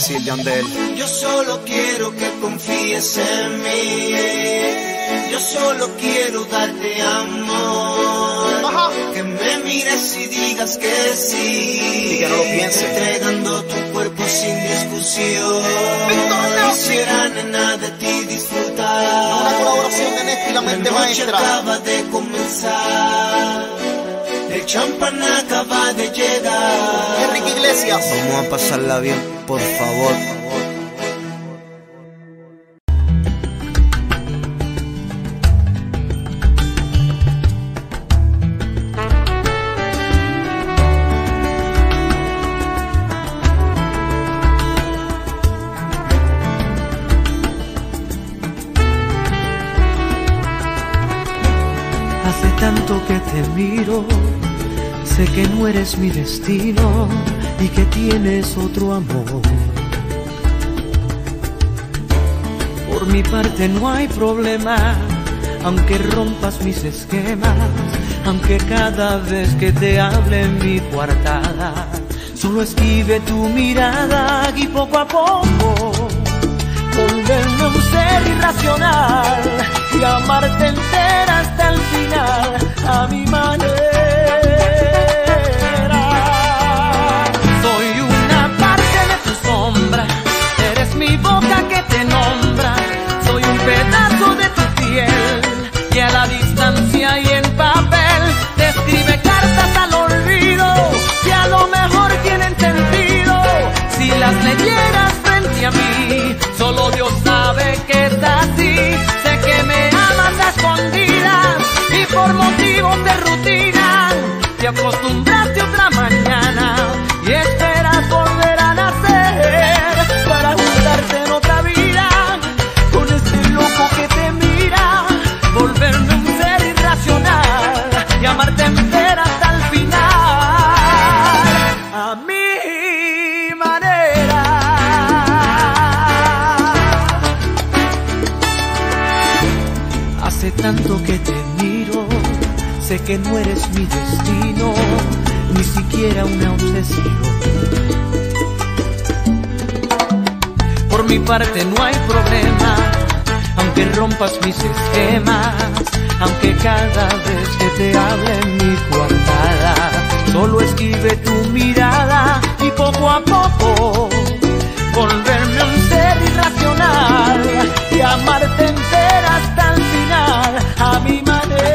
decir, Yandel? Yo solo quiero que confíes en mí. Yo solo quiero darte amor. Ajá. Que me mires y digas que sí. Y que no lo pienses. Entregando tu cuerpo sin discusión. Quisiera, nena, de ti disfrutar. Una colaboración de Néstor y la mente maestra. Acaba de comenzar. El champán acaba de llegar. Enrique Iglesias. Vamos a pasarla bien, por favor. Hace tanto que te miro, sé que no eres mi destino y que tienes otro amor. Por mi parte no hay problema, aunque rompas mis esquemas, aunque cada vez que te hable en mi coartada, solo esquive tu mirada y poco a poco volverme un ser irracional y amarte entera hasta el final, a mi manera. Soy una parte de tu sombra, eres mi boca que te nombra, soy un pedazo de tu piel que a la distancia y en papel te escribe cartas al olvido que a lo mejor tienen sentido si las leyeras frente a mí. Solo Dios sabe que es así. Sé que me amas a escondidas y por motivos de rutina te acostumbraste otra mañana y esperas volver a nacer para juntarte en otra vida con este loco que te mira, volverme un ser irracional y amarte entera hasta el final, a mi manera. Hace tanto que te miro, sé que no eres mi destino, ni siquiera una obsesión. Por mi parte no hay problema, aunque rompas mis esquemas, aunque cada vez que te hable en mi coartada, solo esquive tu mirada y poco a poco volverme un ser irracional y amarte entera hasta el final, a mi manera.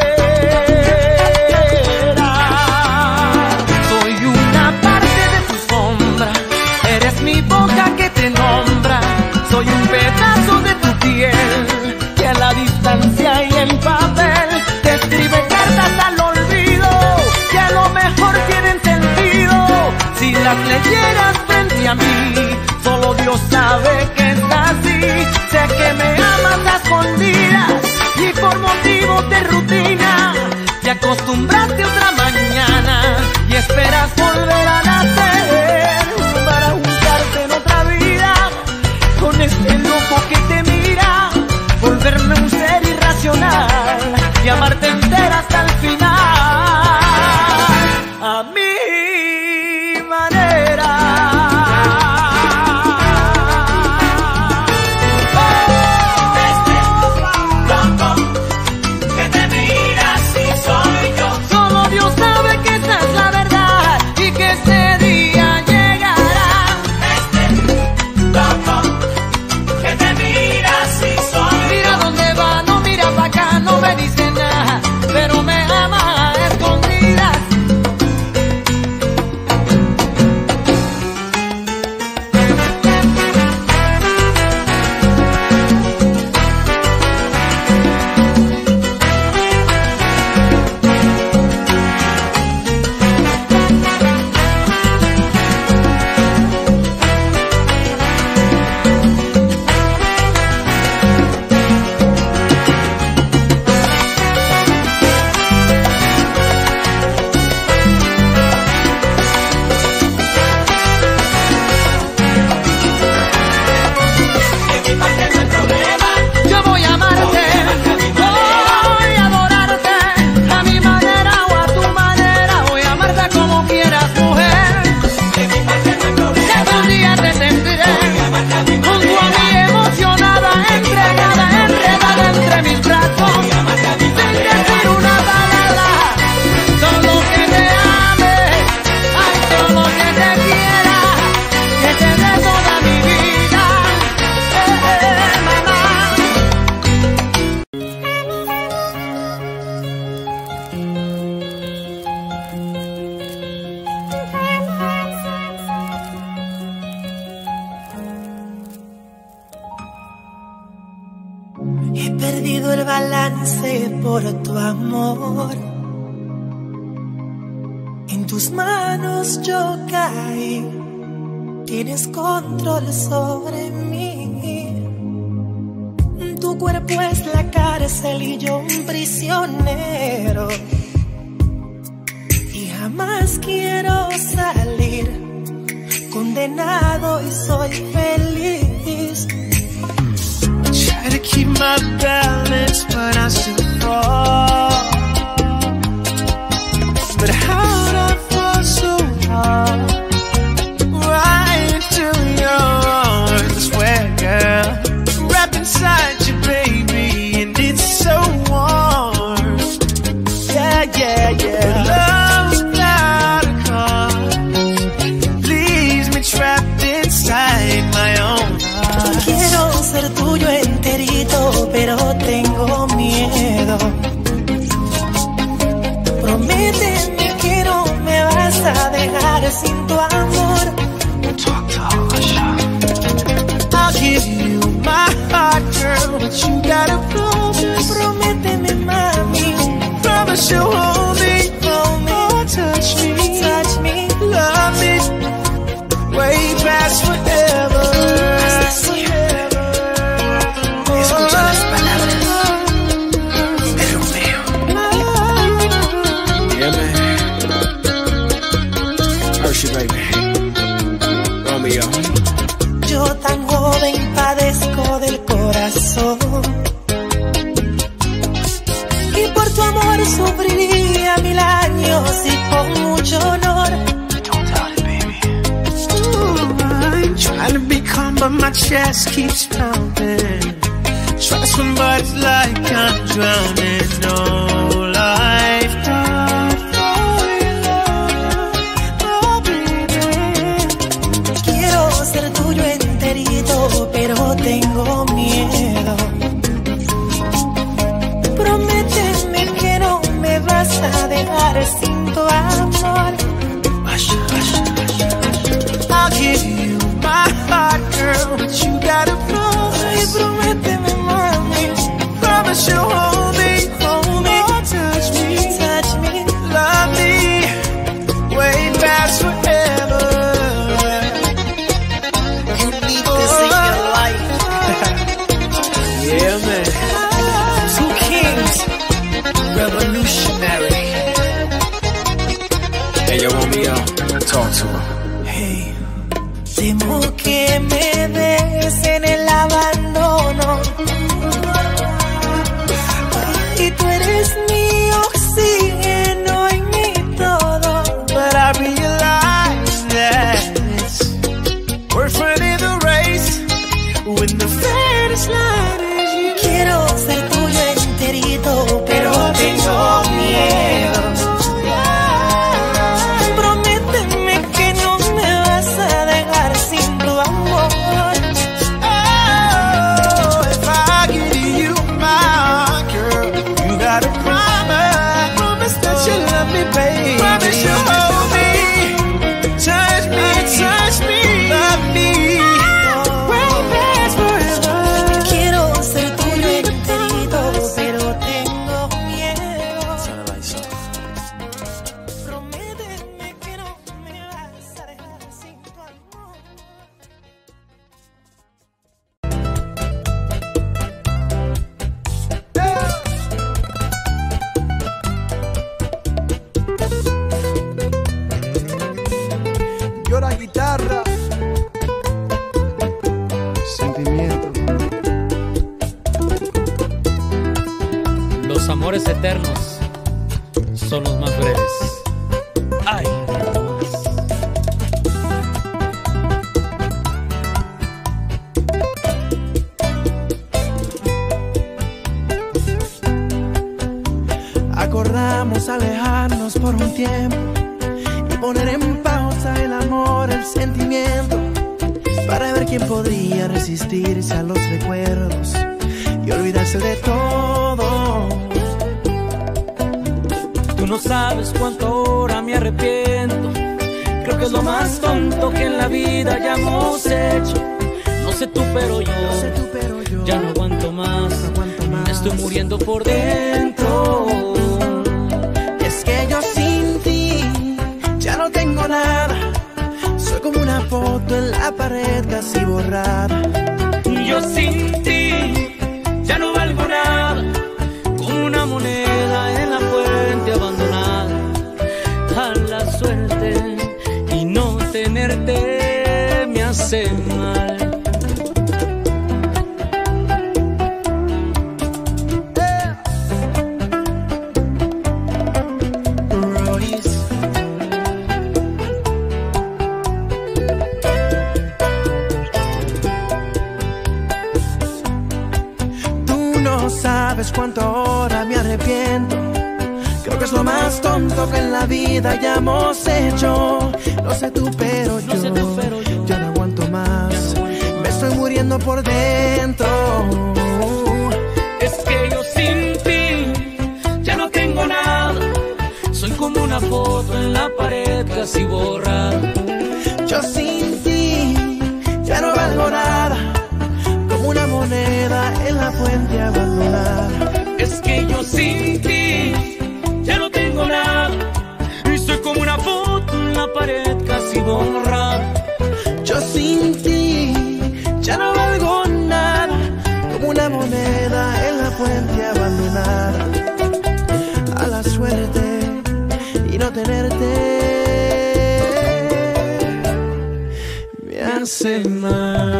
Soy una parte de tu sombra, eres mi boca que te nombra, soy un pedazo de tu piel que a la distancia y en papel te escribe cartas al olvido que a lo mejor tienen sentido si las leyeras frente a mí. Solo Dios sabe que es así. Sé que me amas a escondidas y por motivos de rutina te acostumbraste otra mañana y esperas volver a nacer para juntarte en otra vida con este loco que te mira, volverme un ser irracional y amarte entera hasta el final, a mi manera. Pero me ama. por tu amor. En tus manos yo caí, tienes control sobre mí. Tu cuerpo es la cárcel y yo un prisionero. Y jamás quiero salir, condenado y soy feliz. Try to keep my balance, but I still fall. But how'd I fall so hard? Right into your arms, I swear, girl. Wrapped inside you, baby, and it's so warm. Yeah, yeah, yeah. But love without a cause leaves me trapped inside my own heart. Quiero ser tuyo enterito, pero tengo miedo. Prométeme que no me vas a dejar sin tu amor. Talk, I'll give you my heart, girl, but you gotta promise. Prométeme, mami. Promise you'll hold me, oh, touch me, love me, way past forever. Escucha las palabras de Romeo. Yeah, man. Hershey, baby. Romeo. Yo tan joven padezco del corazón, y por tu amor sufriría 1000 años y con mucho honor. Don't doubt it, baby. Ooh, I'm trying to be calm, but my chest keeps pounding. Try to swim, but it's like I'm drowning. No lifetime for your love, oh baby. Quiero ser tuyo enterito, pero tengo miedo. Prométeme que no me vas a dejar sin tu amor. I'll give you my heart, girl, but you gotta promise. Ay, prométeme, mami. Promise you'll hold me, oh, touch me, love me, way past forever. You need this in your life. Yeah, man. 2 Kings, revolutionary. Hey, yo, Romeo, talk to her. Hey, temo que me des en el abandono. Y tú eres mi oxígeno y mi todo. But I realize that we're running the race when the finish line is you. Quiero ser tuyo enterito, pero tengo miedo. Prométeme que no me vas a dejar sin tu amor. Oh, if I give you my heart, girl, you gotta promise that you love me, baby. Promise you'll hold me, touch me, love me, way past forever. Quiero ser tuyo enterito, pero tengo miedo. Prométeme que no me vas a dejar sin tu amor. Llora guitarra, sentimiento. Los amores eternos son los más breves. Ay, Acordamos alejarnos por un tiempo y poner en pausa el amor, el sentimiento, para ver quién podría resistirse a los recuerdos y olvidarse de todo. tú no sabes cuánto ahora me arrepiento. Creo que es lo más tonto que en la vida hayamos hecho. No sé tú, pero yo ya no aguanto más. estoy muriendo por dentro. Es que yo sin ti ya no tengo nada. Soy como una foto en la pared casi borrada. Yo sin ti ya no valgo nada, como una moneda en la fuente abandonada. A la suerte y no tenerte me hace mal. ¿Sabes cuánto ahora me arrepiento? Creo que es lo más tonto que en la vida hayamos hecho. No sé tú, pero yo ya no aguanto más. Me estoy muriendo por dentro. Es que yo sin ti ya no tengo nada. Soy como una foto en la pared casi borrada. Yo sin ti ya no valgo nada, como una moneda en la fuente abandonada. Es que yo sin ti ya no tengo nada, y soy como una foto en la pared casi borrada. Yo sin ti ya no valgo nada, como una moneda en la fuente abandonada. A la suerte y no tenerte me hace mal.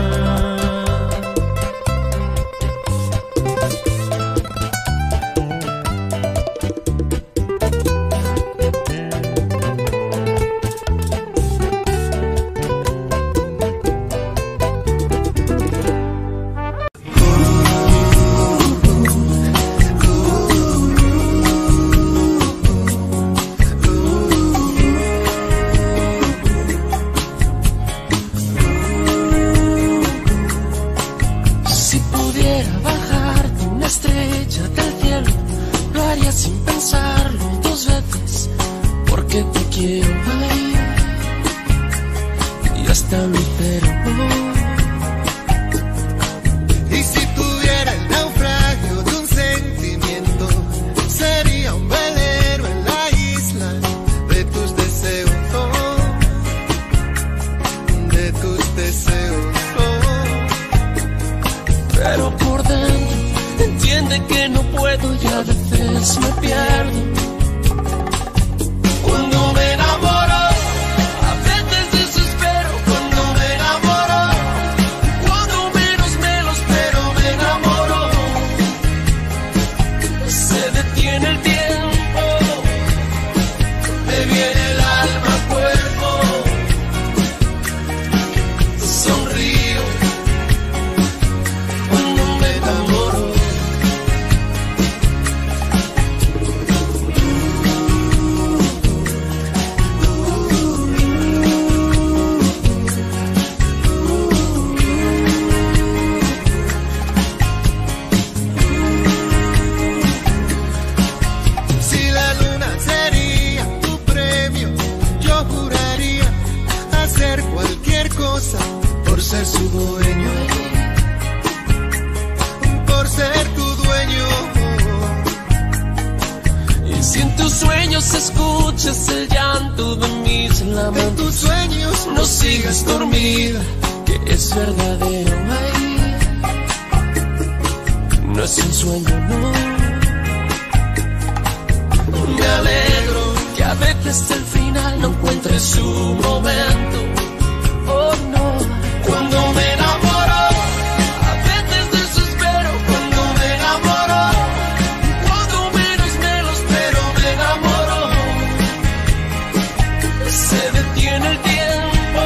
Y si tuviera el naufragio de un sentimiento, sería un velero en la isla de tus deseos, de tus deseos. Pero por dentro entiende que no puedo y a veces me pierdo. Cuando me enamoro, por ser su dueño, por ser tu dueño. Y si en tus sueños escuchas el llanto de mis lamentos, en tus sueños no sigas dormida, que es verdadero. Ay, no es un sueño, no. Me alegro que a veces el final no encuentre su momento. Oh no, cuando me enamoro, a veces desespero. Cuando me enamoro, cuando menos me lo espero, me enamoro. Se detiene el tiempo,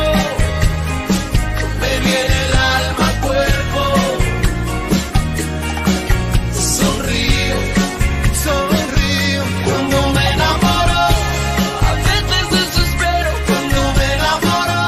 me viene el alma al cuerpo. Sonrío, sonrío. Cuando me enamoro, a veces desespero. Cuando me enamoro,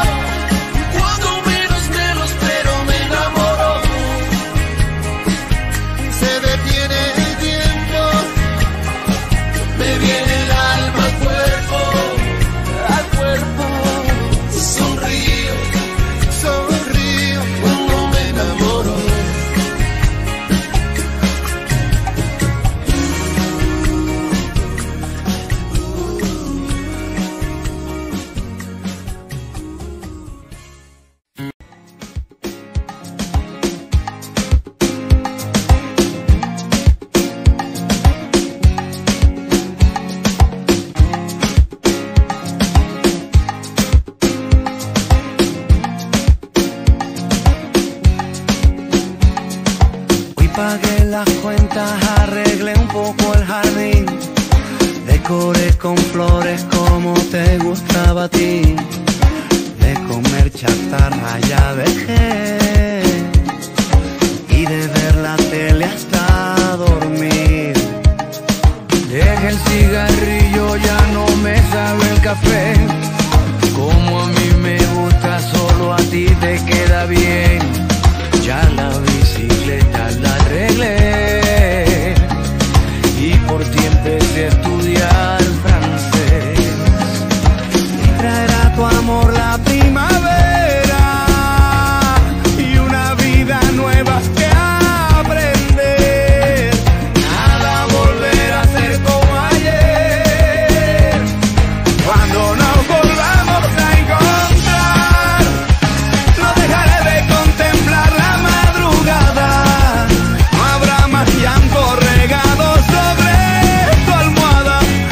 decoré con flores como te gustaba a ti. De comer chatarra ya dejé, y de ver la tele hasta dormir. Deja el cigarrillo, ya no me sabe el café. Como a mí me gusta, solo a ti te queda bien. Ya la bicicleta la arreglé, y por ti empecé a estudiar francés. Y traerá tu amor la primavera y una vida nueva que aprender. Nada volverá a ser como ayer. Cuando nos volvamos a encontrar, no dejaré de contemplar la madrugada. No habrá más llanto regado sobre tu almohada.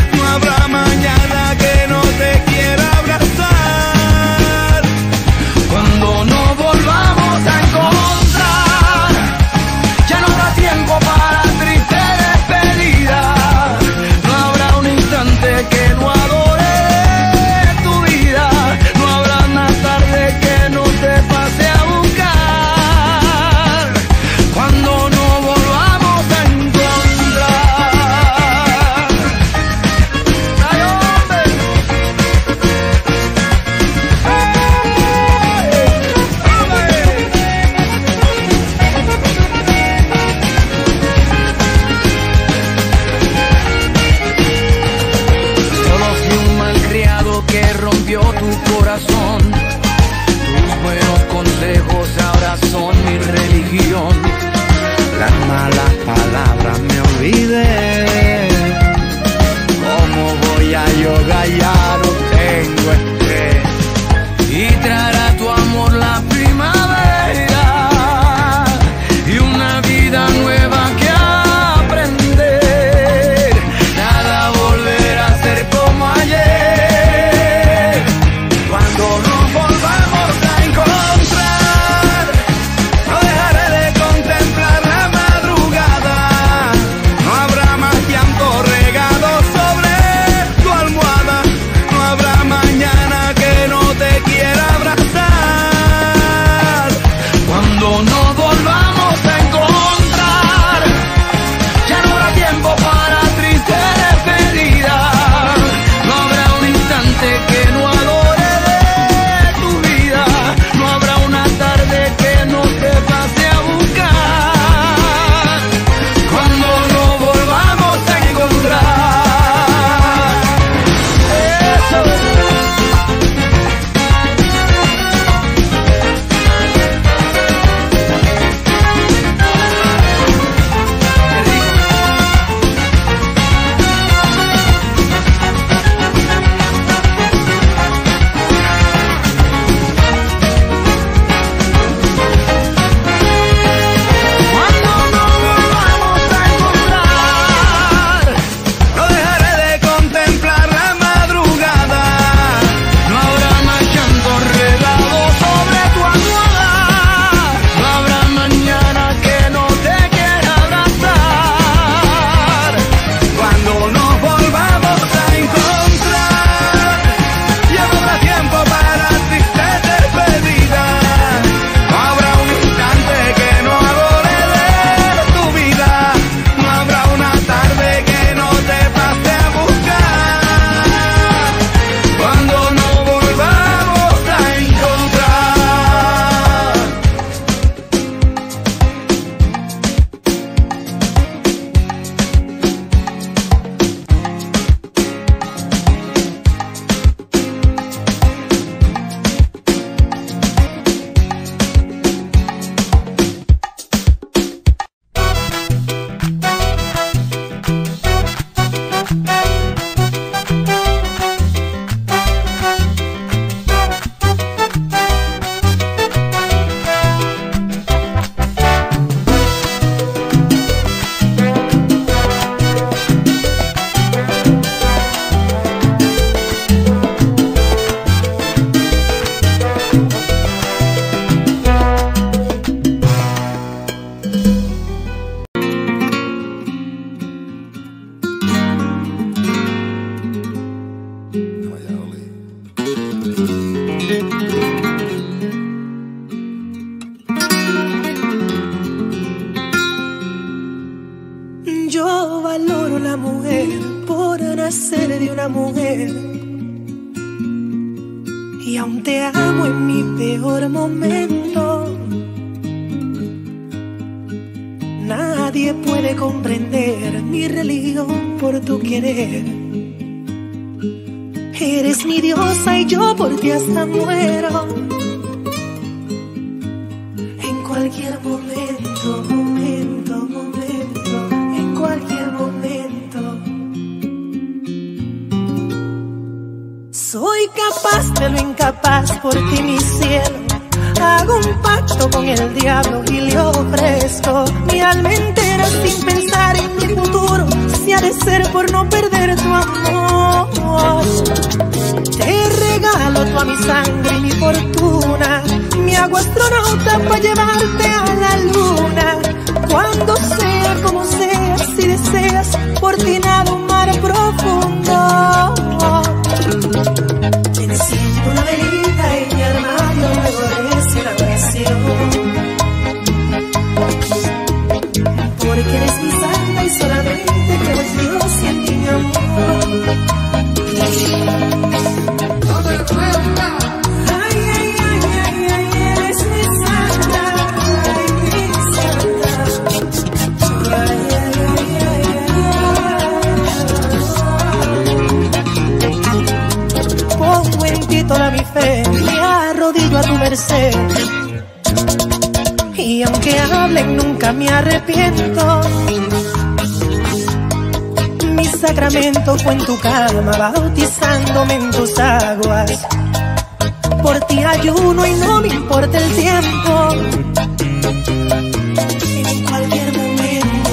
placer de una mujer. Y aún te amo en mi peor momento. Nadie puede comprender mi religión por tu querer. Eres mi diosa y yo por ti hasta muero. En cualquier momento, momento, momento, en cualquier momento. Soy capaz de lo incapaz por ti, mi cielo. Hago un pacto con el diablo y le ofrezco mi alma entera sin pensar en mi futuro, si ha de ser por no perder tu amor. Te regalo toda mi sangre y mi fortuna, mi hago astronauta para llevarte a la luna. Cuando sea, como sea, si deseas, por ti nado un mar profundo. Te enciendo una velita en mi armario, luego reza una oración. Porque eres mi santa y solamente creo en Dios y en ti, mi amor. Ay, ay, ay, ay, ay, eres mi santa, ay, mi santa. Ay, ay, ay, ay, ay. Pongo en ti toda mi fe, me arrodillo a tu merced. Y aunque hablen nunca me arrepiento. Mi sacramento fue en tu cama, bautizándome en tus aguas. Por ti ayuno y no me importa el tiempo. En cualquier momento.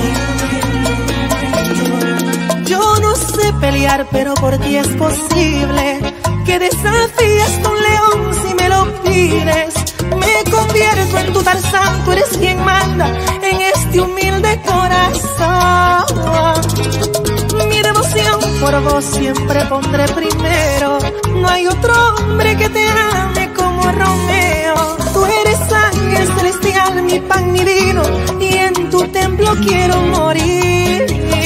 Yo no sé pelear, pero por ti es posible que desafíes a un león si me lo pides. Me convierto en tu Tarzán, tú eres quien manda en este humilde corazón. Mi devoción por vos siempre pondré primero. No hay otro hombre que te ame como Romeo. Tú eres ángel celestial, mi pan, mi vino, y en tu templo quiero morir.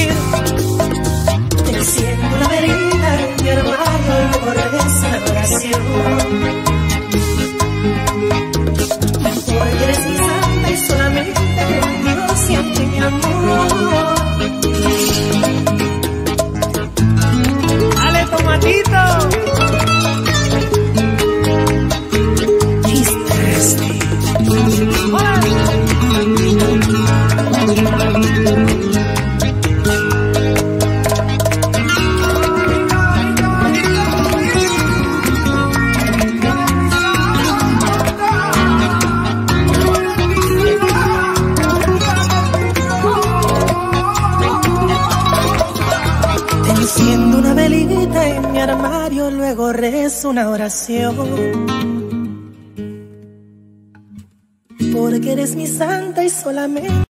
Te enciendo la velita en mi hermano y luego rezo una oración. Porque eres mi santa y solamente creo en Dios y en ti, mi amor. ¡Dale, tomatito! He's thirsty. Enciendo una velita en mi armario, luego rezo una oración. Porque eres mi santa y solamente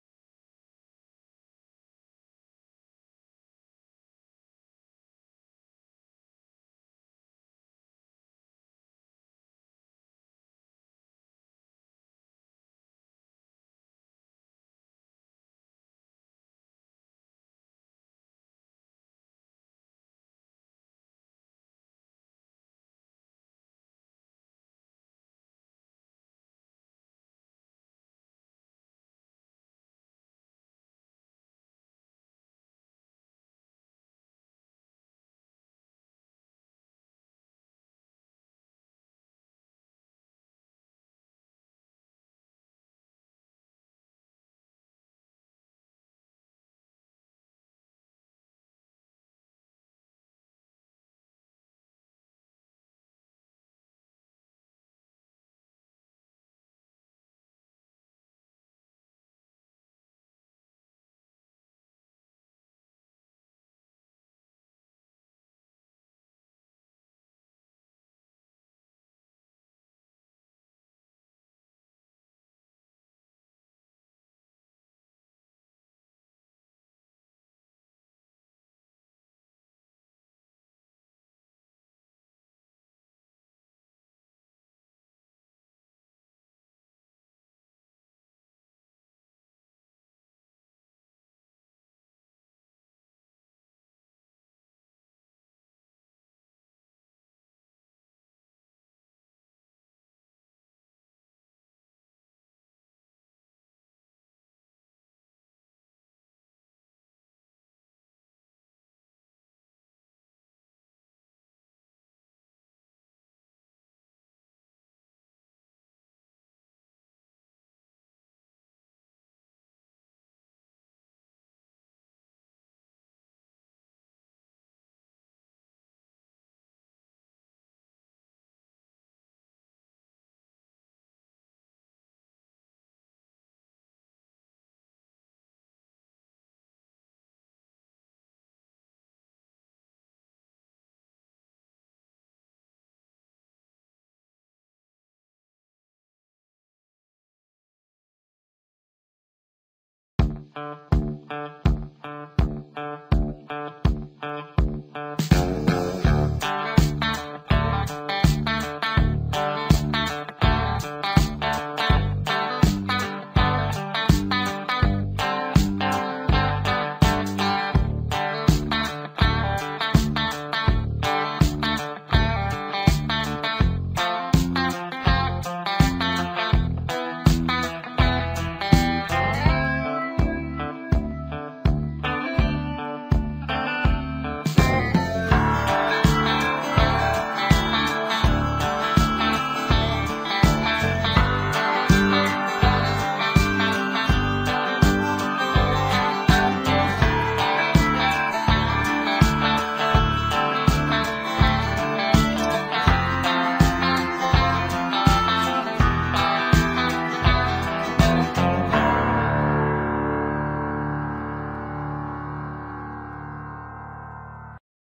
Thank you.